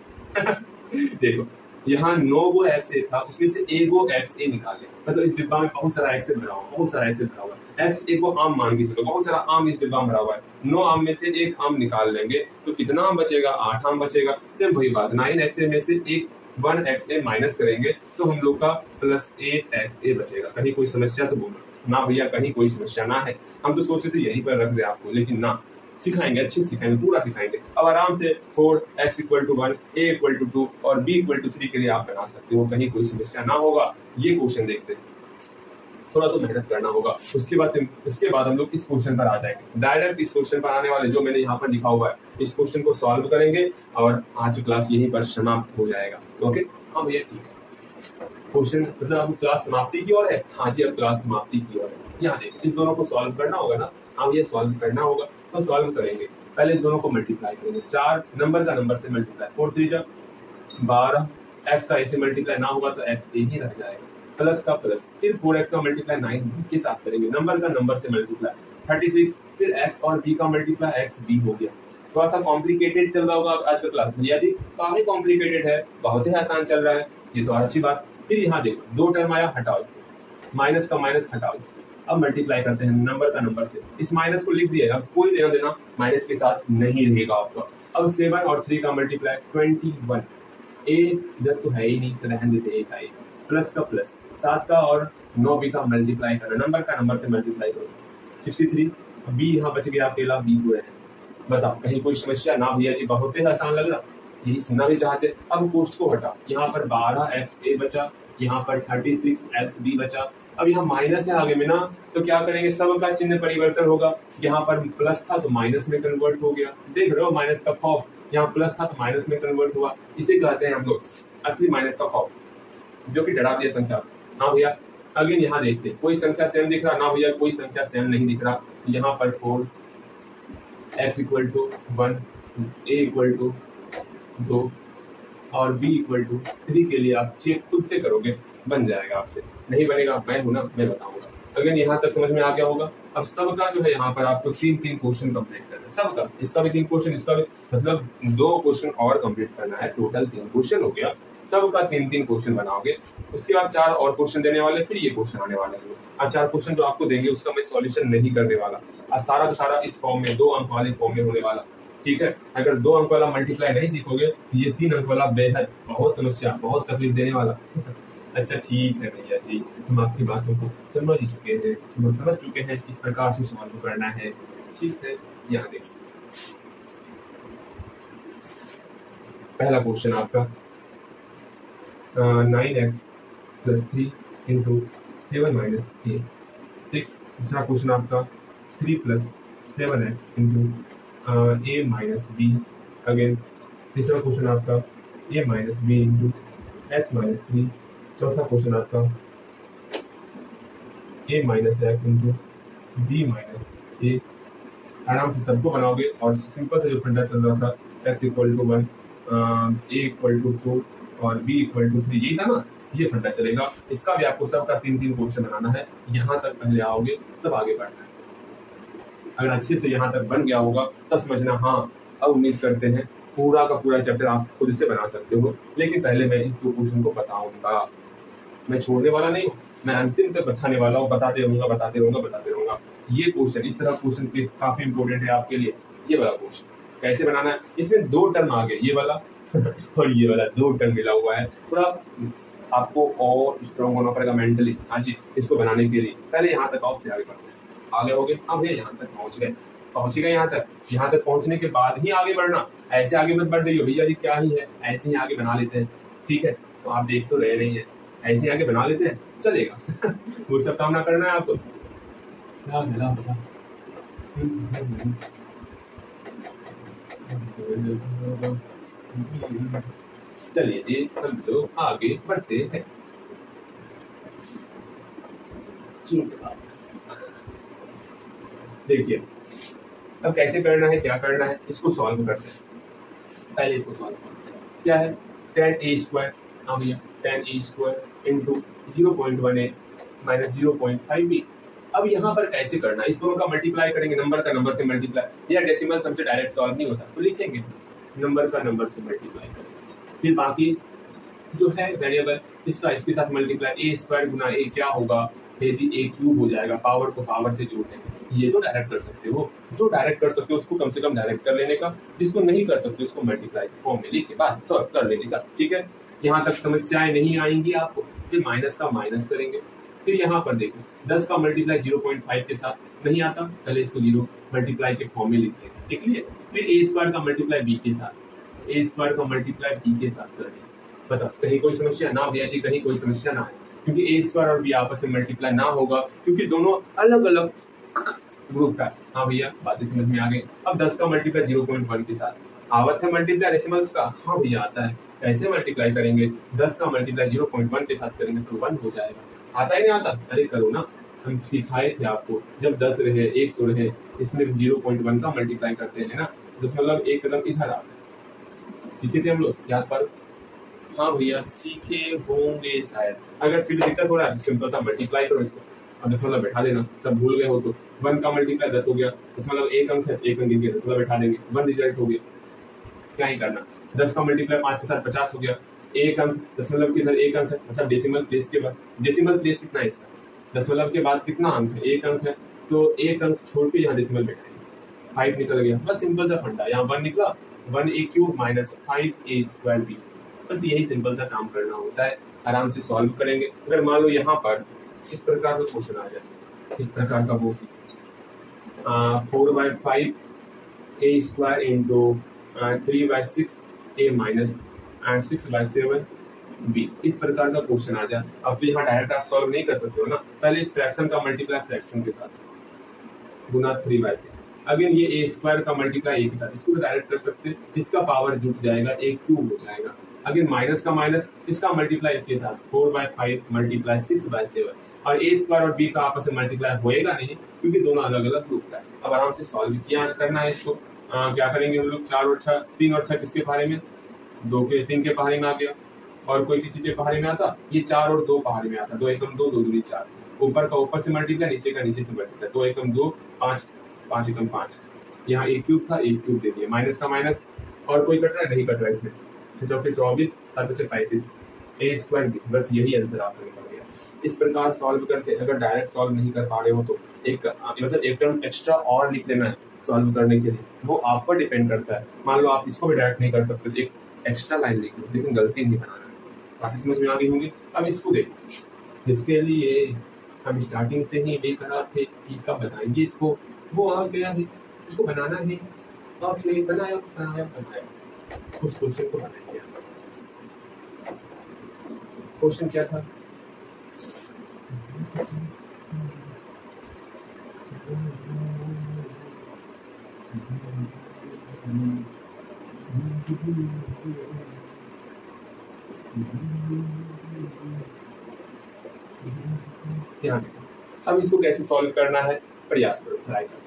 देखो यहाँ 9 वो XA था, उसमें से 1 वो XA निकाले, मतलब इस डिब्बा में बहुत सारा XA भरा हुआ, बहुत सारा XA भरा हुआ है, XA को आम मान के चलो, बहुत सारा आम इस डिब्बा में भरा हुआ है, 9 आम में से 1 आम निकाल लेंगे तो कितना आम बचेगा, 8 आम बचेगा। सिर्फ वही बात, 9XA में से 1 XA माइनस करेंगे तो हम लोग का प्लस 8XA बचेगा। कहीं कोई समस्या तो बोलो ना भैया, कहीं कोई समस्या ना है, हम तो सोचे थे यहीं पर रख दे आपको, लेकिन ना, सिखाएंगे, अच्छे सिखाएंगे, पूरा सिखाएंगे। अब आराम से 4x = 1, a = 2 और b = 3 के लिए आप बना सकते हो, कहीं कोई समस्या ना होगा। ये क्वेश्चन देखते हैं, थोड़ा तो मेहनत करना होगा, उसके बाद हम लोग इस क्वेश्चन पर आ जाएंगे। डायरेक्ट इस क्वेश्चन पर आने वाले जो मैंने यहाँ पर लिखा हुआ है, इस क्वेश्चन को सॉल्व करेंगे और आज की क्लास यहीं पर समाप्त हो जाएगा। ओके, हाँ भैया ठीक है, क्वेश्चन मतलब अब क्लास समाप्ति की ओर है। हाँ जी, अब क्लास समाप्ति की ओर है। यहाँ देखिए, इस दोनों को सॉल्व करना होगा ना, हाँ ये सॉल्व करना होगा, तो सॉल्व करेंगे। पहले इस दोनों को मल्टीप्लाई करेंगे, 4 नंबर का नंबर से मल्टीप्लाई, 4 3 जा 12, x का ऐसे मल्टीप्लाई ना होगा तो x ही रह जाएगा, प्लस का प्लस, फिर 4x का मल्टीप्लाई 9 के साथ करेंगे, नंबर का नंबर से मल्टीप्लाई 36, फिर x और b का मल्टीप्लाई x b हो गया। थोड़ा सा कॉम्प्लिकेटेड चल रहा होगा आज का क्लास, भैया जी काफी कॉम्प्लिकेटेड है, बहुत ही आसान चल रहा है, ये तो अच्छी बात। फिर यहाँ देखो 2 टर्म आया, हटाओ, माइनस का माइनस हटाओ, अब मल्टीप्लाई करते हैं नंबर का नंबर से, इस माइनस को लिख दिया, कोई लेना देना माइनस के साथ नहीं रहेगा आपका। अब 7 और 3 का मल्टीप्लाई 21, a जब तो है ही नहीं तो रहने देते, एक आए, प्लस का प्लस, 7 का और 9 b का मल्टीप्लाई करना, नंबर का नंबर से मल्टीप्लाई करो, 63, b यहाँ बच गया अकेला, b को है। बताओ कहीं कोई समस्या? ना भैया जी बहुत ही आसान लग रहा, यही सुनना भी चाहते। अब पोस्ट को हटा, यहाँ पर 12xa बचा, यहाँ पर 36xb बचा। अब यहाँ माइनस है आगे में ना, तो क्या करेंगे, सब का चिन्ह परिवर्तन होगा, यहाँ पर प्लस था तो माइनस में कन्वर्ट हो गया, देख रहे हो माइनस का खौफ, यहाँ प्लस था तो माइनस में कन्वर्ट हुआ, इसे कहते हैं हम लोग असली माइनस का खौफ, जो कि डरा दिया संख्या। हाँ भैया, अगेन यहाँ देखते हैं, कोई संख्या सेम दिख रहा? ना भैया कोई संख्या सेम नहीं दिख रहा। यहाँ पर 4, x = 1, a = 2 और b = 3 के लिए आप चेक खुद से करोगे, बन जाएगा आपसे, नहीं बनेगा मैं हूं ना, मैं बताऊंगा। अगर यहाँ तक समझ में आ गया होगा। अब सबका जो है यहाँ पर आपको 3-3 क्वेश्चन कंप्लीट करना है, सबका, इसका भी 3 क्वेश्चन, इसका भी, मतलब 2 क्वेश्चन और कंप्लीट करना है, टोटल 3 क्वेश्चन हो गया। सबका 3-3 क्वेश्चन बनाओगे, उसके बाद 4 और क्वेश्चन देने वाले, फिर ये क्वेश्चन आने वाले हैं। अब 4 क्वेश्चन जो आपको देंगे उसका मैं सॉल्यूशन नहीं करने वाला, और सारा का सारा इस फॉर्म में 2 अंक वाले फॉर्म में होने वाला, ठीक है। अगर 2 अंक वाला मल्टीप्लाई नहीं सीखोगे तो ये 3 अंक वाला बेहद बहुत समस्या, बहुत तकलीफ देने वाला। अच्छा ठीक है भैया जी, हम आपकी बातों को समझ ही चुके हैं, समझ चुके हैं किस प्रकार से सॉल्व करना है, ठीक है। यहाँ देखो पहला क्वेश्चन आपका 9x + 3 × 7 - a, ठीक। दूसरा क्वेश्चन आपका 3 + 7x × a - b, अगेन। तीसरा क्वेश्चन आपका a - b × x - 3। चौथा क्वेश्चन आपका a - x × b - a। आराम से सबको बनाओगे, और सिंपल से जो फंडा चल रहा था x = 1, a = 2 और b = 3, यही था ना, ये फंडा चलेगा। इसका भी आपको सबका 3-3 क्वेश्चन बनाना है। यहाँ तक पहले आओगे तब आगे बढ़ना है। अगर अच्छे से यहाँ तक बन गया होगा तब समझना, हाँ अब उम्मीद करते हैं पूरा का पूरा चैप्टर आप खुद से बना सकते हो। लेकिन पहले मैं इस 2 क्वेश्चन को बताऊंगा, मैं छोड़ने वाला नहीं हूँ, मैं अंतिम तक बताने वाला हूँ, बताते रहूंगा। ये क्वेश्चन, इस तरह क्वेश्चन काफी इंपॉर्टेंट है आपके लिए। ये वाला क्वेश्चन कैसे बनाना है, इसमें 2 टर्म आ गए, ये वाला और ये वाला 2 टर्म मिला हुआ है। थोड़ा आपको और स्ट्रॉन्ग होना पड़ेगा मेंटली, हाँ जी, इसको बनाने के लिए। पहले यहाँ तक आओ, फिर आगे बढ़ते हैं। आगे हो गए, अब ये यहाँ तक पहुँच गए यहाँ तक पहुँचने के बाद ही आगे बढ़ना। ऐसे आगे मत बढ़ जाइए भैया जी, क्या ही है, ऐसे ही आगे बना लेते हैं, ठीक है। तो आप देख तो रहे नहीं है, ऐसे ही आगे बना लेते हैं, चलेगा। वो सब काम ना करना है आपको। चलिए जी, हम लोग आगे बढ़ते हैं। देखिए अब कैसे करना है, क्या करना है, इसको सॉल्व करते हैं। पहले इसको सॉल्व करते हैं। क्या है, 10a², हाँ भैया 10a² × 0.18 - 0.5b। अब यहाँ पर कैसे करना है, इस दोनों का मल्टीप्लाई करेंगे, नंबर का नंबर से मल्टीप्लाई, या डेसिमल सम से डायरेक्ट सॉल्व नहीं होता, तो लिखेंगे नंबर का नंबर से मल्टीप्लाई करेंगे। फिर बाकी जो है वेरिएबल, इसका इसके साथ मल्टीप्लाई, a² × a क्या होगा, जी a³ हो जाएगा, पावर को पावर से जोड़ देंगे। ये तो डायरेक्ट कर सकते हो, जो डायरेक्ट कर सकते हो उसको कम से कम डायरेक्ट कर लेने का, जिसको नहीं कर सकते उसको मल्टीप्लाई फॉर्म में लिख के बाद सॉल्व कर लेने का, ठीक है। यहाँ तक समस्याएं नहीं आएंगी आपको। फिर माइनस का माइनस करेंगे। फिर यहाँ पर देखो 10 का मल्टीप्लाई 0.5 के साथ नहीं आता, पहले इसको 0 मल्टीप्लाई के फॉर्म में लिख लेंगे, ठीक है। फिर a² का मल्टीप्लाई b के साथ, a² का मल्टीप्लाई b के साथ करेंगे। बताओ कहीं कोई समस्या ना भैया जी, कहीं कोई समस्या ना है, क्योंकि a² और b आपस में मल्टीप्लाई ना होगा, क्योंकि दोनों अलग अलग ग्रुप का। हाँ भैया बातें समझ में आ गई। अब 10 का मल्टीप्लाई 0.1 के साथ, आवत है मल्टीप्लाई डेसिमल्स का, हाँ भैया आता है। कैसे मल्टीप्लाई करेंगे, 10 का मल्टीप्लाई 0.1 के साथ करेंगे तो 1 हो जाएगा। आता ही नहीं आता, अरे करो ना, हम सिखाए थे आपको, जब 10 रहे 100 रहे, इसमें 0.1 का मल्टीप्लाई करते हैं ना, मतलब एक कदम इधर आता है। सीखे थे हम लोग, याद पर? हाँ भैया सीखे होंगे शायद। अगर फिर दिक्कत हो रहा है सिंपल सा मल्टीप्लाई करो इसको, अब 10 मतलब बैठा देना, सब भूल गए हो तो। 1 का मल्टीप्लाई 10 हो गया, 10 मतलब 1 अंक है, 1 अंक गिन के 10 मतलब बैठा देंगे, 1 रिजल्ट हो गया। क्या ही करना, 10 का मल्टीप्लाई 5 के साथ 50 हो गया, 1 अंक, 10 मतलब किधर 1 अंक है, मतलब डेसिमल प्लेस के बाद, डेसिमल प्लेस कितना है इसका, 10 मतलब के बाद कितना अंक है, 1 अंक है, तो 1 अंक छोड़ के यहाँ डेसिमल बैठाएंगे, 5 निकल गया। बस सिंपल सा फंडा, यहाँ 1 निकला, 1a³ - 5a²b, बस यही सिंपल सा काम करना होता है। आराम से सॉल्व करेंगे। अगर मान लो यहाँ पर इस प्रकार का क्वेश्चन आ जाए, इस प्रकार का वो 4/5 a² × 3/6 a - 6/7 b, इस प्रकार का क्वेश्चन आ जाए। अब तो यहाँ डायरेक्ट आप सॉल्व नहीं कर सकते हो ना, पहले इस फ्रैक्शन का मल्टीप्लाई फ्रैक्शन के साथ गुना 3/6, अगेन ये a² का मल्टीप्लाई a के साथ, इसको तो डायरेक्ट कर सकते हैं, इसका पावर जुट जाएगा, a³ हो जाएगा। अगेन माइनस का माइनस, इसका मल्टीप्लाई इसके साथ 4/5 × 6/7, और a² और b का आपस में मल्टीप्लाई होएगा नहीं, क्योंकि दोनों अलग अलग ग्रुप का है। अब आराम से सॉल्व किया करना है इसको। क्या करेंगे हम लोग, 4 और 6, 3 और 6 किसके पहाड़े में, 2 के 3 के पहाड़े में आ गया, और कोई किसी के पहाड़े में आता, ये 4 और 2 पहाड़े में आता, 2 एकम 2, 2 दूनी 4, ऊपर का ऊपर से मल्टीप्लाई, नीचे का नीचे से मल्टीप्लाई, 2 एकम 2, 5 5 एकम 5, यहाँ एक क्यूब था, एक क्यूब दे दिया, माइनस का माइनस, और कोई कट रहा है नहीं कट रहा है इसमें, 6 चौके 24, 7 बचे 35, ए स्क्वायर बी, बस यही आंसर आपका निकल गया। इस प्रकार सॉल्व करते, अगर डायरेक्ट सॉल्व नहीं कर पा रहे हो तो एक मतलब एक टर्म एक्स्ट्रा और लिख लेना है सॉल्व करने के लिए, वो आप पर डिपेंड करता है। मान लो आप इसको भी डायरेक्ट नहीं कर सकते, एक एक्स्ट्रा लाइन लिख लो, लेकिन गलती नहीं बनाना है। बाकी समझ में आ गई होंगी। अब इसको देखो, इसके लिए हम स्टार्टिंग से ही बेकरार थे कि कब बनाएंगे इसको, वो आ गया है, इसको बनाना है, अब ये बनाया बनाया बनाया, उस क्वेश्चन को बनाएंगे। क्वेश्चन क्या था? अब इसको कैसे सॉल्व करना है, प्रयास करो, ट्राई करो।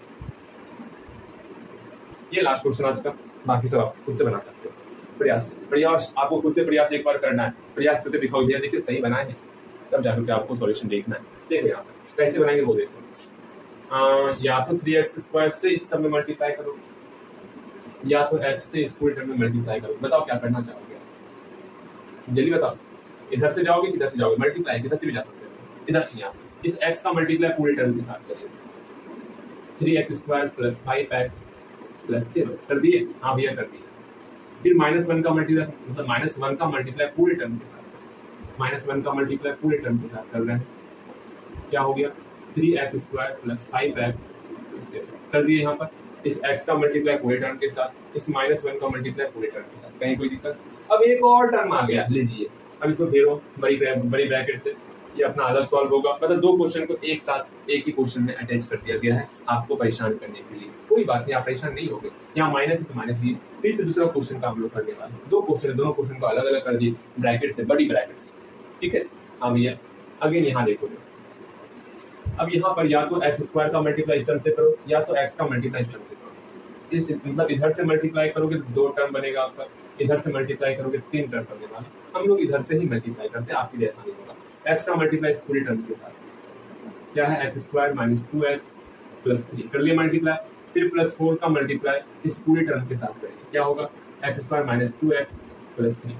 ये लास्ट क्वेश्चन आज का, बाकी सब आप खुद से बना सकते हो। प्रयास आपको खुद से प्रयास एक बार करना है, प्रयास करके दिखाओ भैया देखिए सही बनाए हैं, तब जाकर के आपको सॉल्यूशन देखना है। देखो यहाँ पर कैसे बनाएंगे वो देखो। या तो 3x² से इस सब में मल्टीप्लाई करो, या तो x से इसको रिटर्न में मल्टीप्लाई करो। बताओ क्या करना चाहोगे, जल्दी बताओ। इधर से जाओगे किधर से जाओगे, मल्टीप्लाई किधर से भी जा सकते हो, इधर से। यहाँ इस x का मल्टीप्लाई पूरे टर्म के साथ करिए, 3x² + 5x + 0 कर दिए, हाँ भैया कर दिए। फिर -1 का मल्टीप्लाई, मतलब -1 का मल्टीप्लाई पूरे टर्म के साथ, -1 का मल्टीप्लाई पूरे टर्म के साथ कर रहे हैं, क्या हो गया 3x² + 5x + 0 कर दिए। यहाँ पर इस x का मल्टीप्लाई पूरे टर्म के साथ, इस -1 का मल्टीप्लाई पूरे टर्म के साथ, कहीं कोई दिक्कत? अब एक और टर्म आ गया, लीजिए अब इसको घेरो बड़ी ब्रैकेट से, ये अपना अलग सॉल्व होगा। मतलब दो क्वेश्चन को एक साथ एक ही क्वेश्चन में अटैच कर दिया गया है आपको परेशान करने के लिए। कोई बात नहीं, आप परेशान नहीं होंगे। यहाँ माइनस है तो माइनस दिए, फिर से दूसरा क्वेश्चन का हम लोग करने वाले। दो क्वेश्चन, दोनों क्वेश्चन को अलग अलग कर दिए ब्रैकेट से, बड़ी ब्रैकेट से, ठीक है। हाँ भैया अगेन यहाँ देखो, अब यहाँ पर या तो x² का मल्टीप्लाई इस टर्म से करो, या तो x का मल्टीप्लाई इस टर्म से करो। इस मतलब इधर से मल्टीप्लाई करोगे तो 2 टर्म बनेगा आपका, इधर से मल्टीप्लाई करोगे 3 टर्म बनेगा। हम लोग इधर से ही मल्टीप्लाई करते हैं, आपके लिए ऐसा नहीं होगा। x का मल्टीप्लाई इस पूरे टर्म के साथ क्या है, x² - 2x + 3 कर लिया मल्टीप्लाई, फिर +4 का मल्टीप्लाई इस पूरे टर्म के साथ करेंगे, क्या होगा x² - 2x + 3।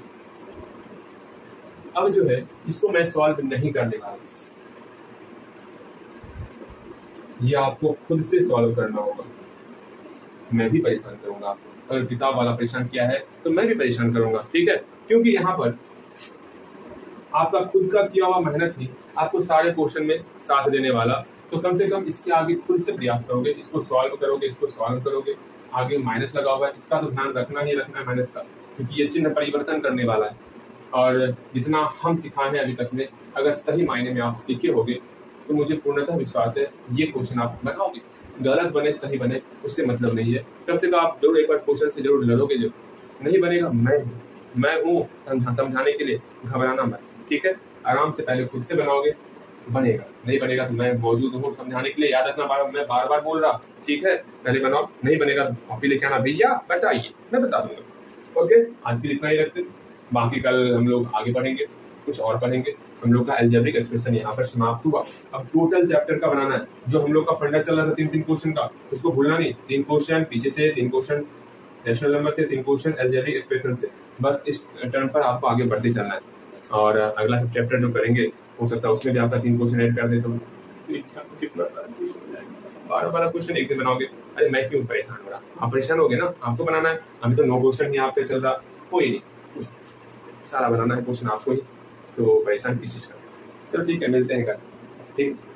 अब जो है इसको मैं सॉल्व नहीं करने वाला, ये आपको खुद से सॉल्व करना होगा। मैं भी परेशान करूंगा आपको, अगर किताब वाला परेशान किया है तो मैं भी परेशान करूंगा, ठीक है। क्योंकि यहाँ पर आपका खुद का किया हुआ मेहनत ही आपको सारे क्वेश्चन में साथ देने वाला, तो कम से कम इसके आगे खुद से प्रयास करोगे, इसको सॉल्व करोगे, इसको सॉल्व करोगे। आगे माइनस लगा हुआ है, इसका तो ध्यान रखना ही रखना है माइनस का, क्योंकि ये चिन्ह परिवर्तन करने वाला है। और जितना हम सिखाए हैं अभी तक में, अगर सही मायने में आप सीखे होगे तो मुझे पूर्णतः विश्वास है ये क्वेश्चन आप बनाओगे। गलत बने सही बने उससे मतलब नहीं है, कम से कम आप जरूर एक बार क्वेश्चन से जरूर लड़ोगे। जो नहीं बनेगा मैं हूँ समझाने के लिए, घबराना मत, ठीक है। आराम से पहले खुद से बनाओगे, बनेगा। नहीं बनेगा तो मैं मौजूद हूँ समझाने के लिए, याद रखना मैं बार बार बोल रहा, ठीक है। पहले बनाओ, नहीं बनेगा तो कॉपी लेके आना, भैया बताइए मैं बता दूंगा। ओके, आज के लिए इतना ही रखते, बाकी कल हम लोग आगे बढ़ेंगे, कुछ और पढ़ेंगे। हम लोग का अलजेब्रिक एक्सप्रेशन यहाँ पर समाप्त हुआ। अब टोटल चैप्टर का बनाना है, जो हम लोग का फंडा चल रहा था 3 क्वेश्चन का, उसको भूलना नहीं। 3 क्वेश्चन पीछे से, 3 क्वेश्चन रैशनल नंबर से, 3 क्वेश्चन अलजेब्रिक एक्सप्रेशन से, बस इस टर्म पर आपको आगे बढ़ते चलना है। और अगला सब चैप्टर जो करेंगे हो सकता है उसमें भी आपका 3 क्वेश्चन ऐड कर दे, तो कितना सारा क्वेश्चन हो जाएगा। 12 क्वेश्चन एक दिन बनाओगे, अरे मैं क्यों परेशान हो रहा, आप परेशान हो गए ना, आपको बनाना है। अभी तो 9 क्वेश्चन ही आपके चल रहा, कोई नहीं, सारा बनाना है क्वेश्चन आपको ही, तो परेशान किस चीज का। चलो ठीक है, मिलते हैं कल, ठीक।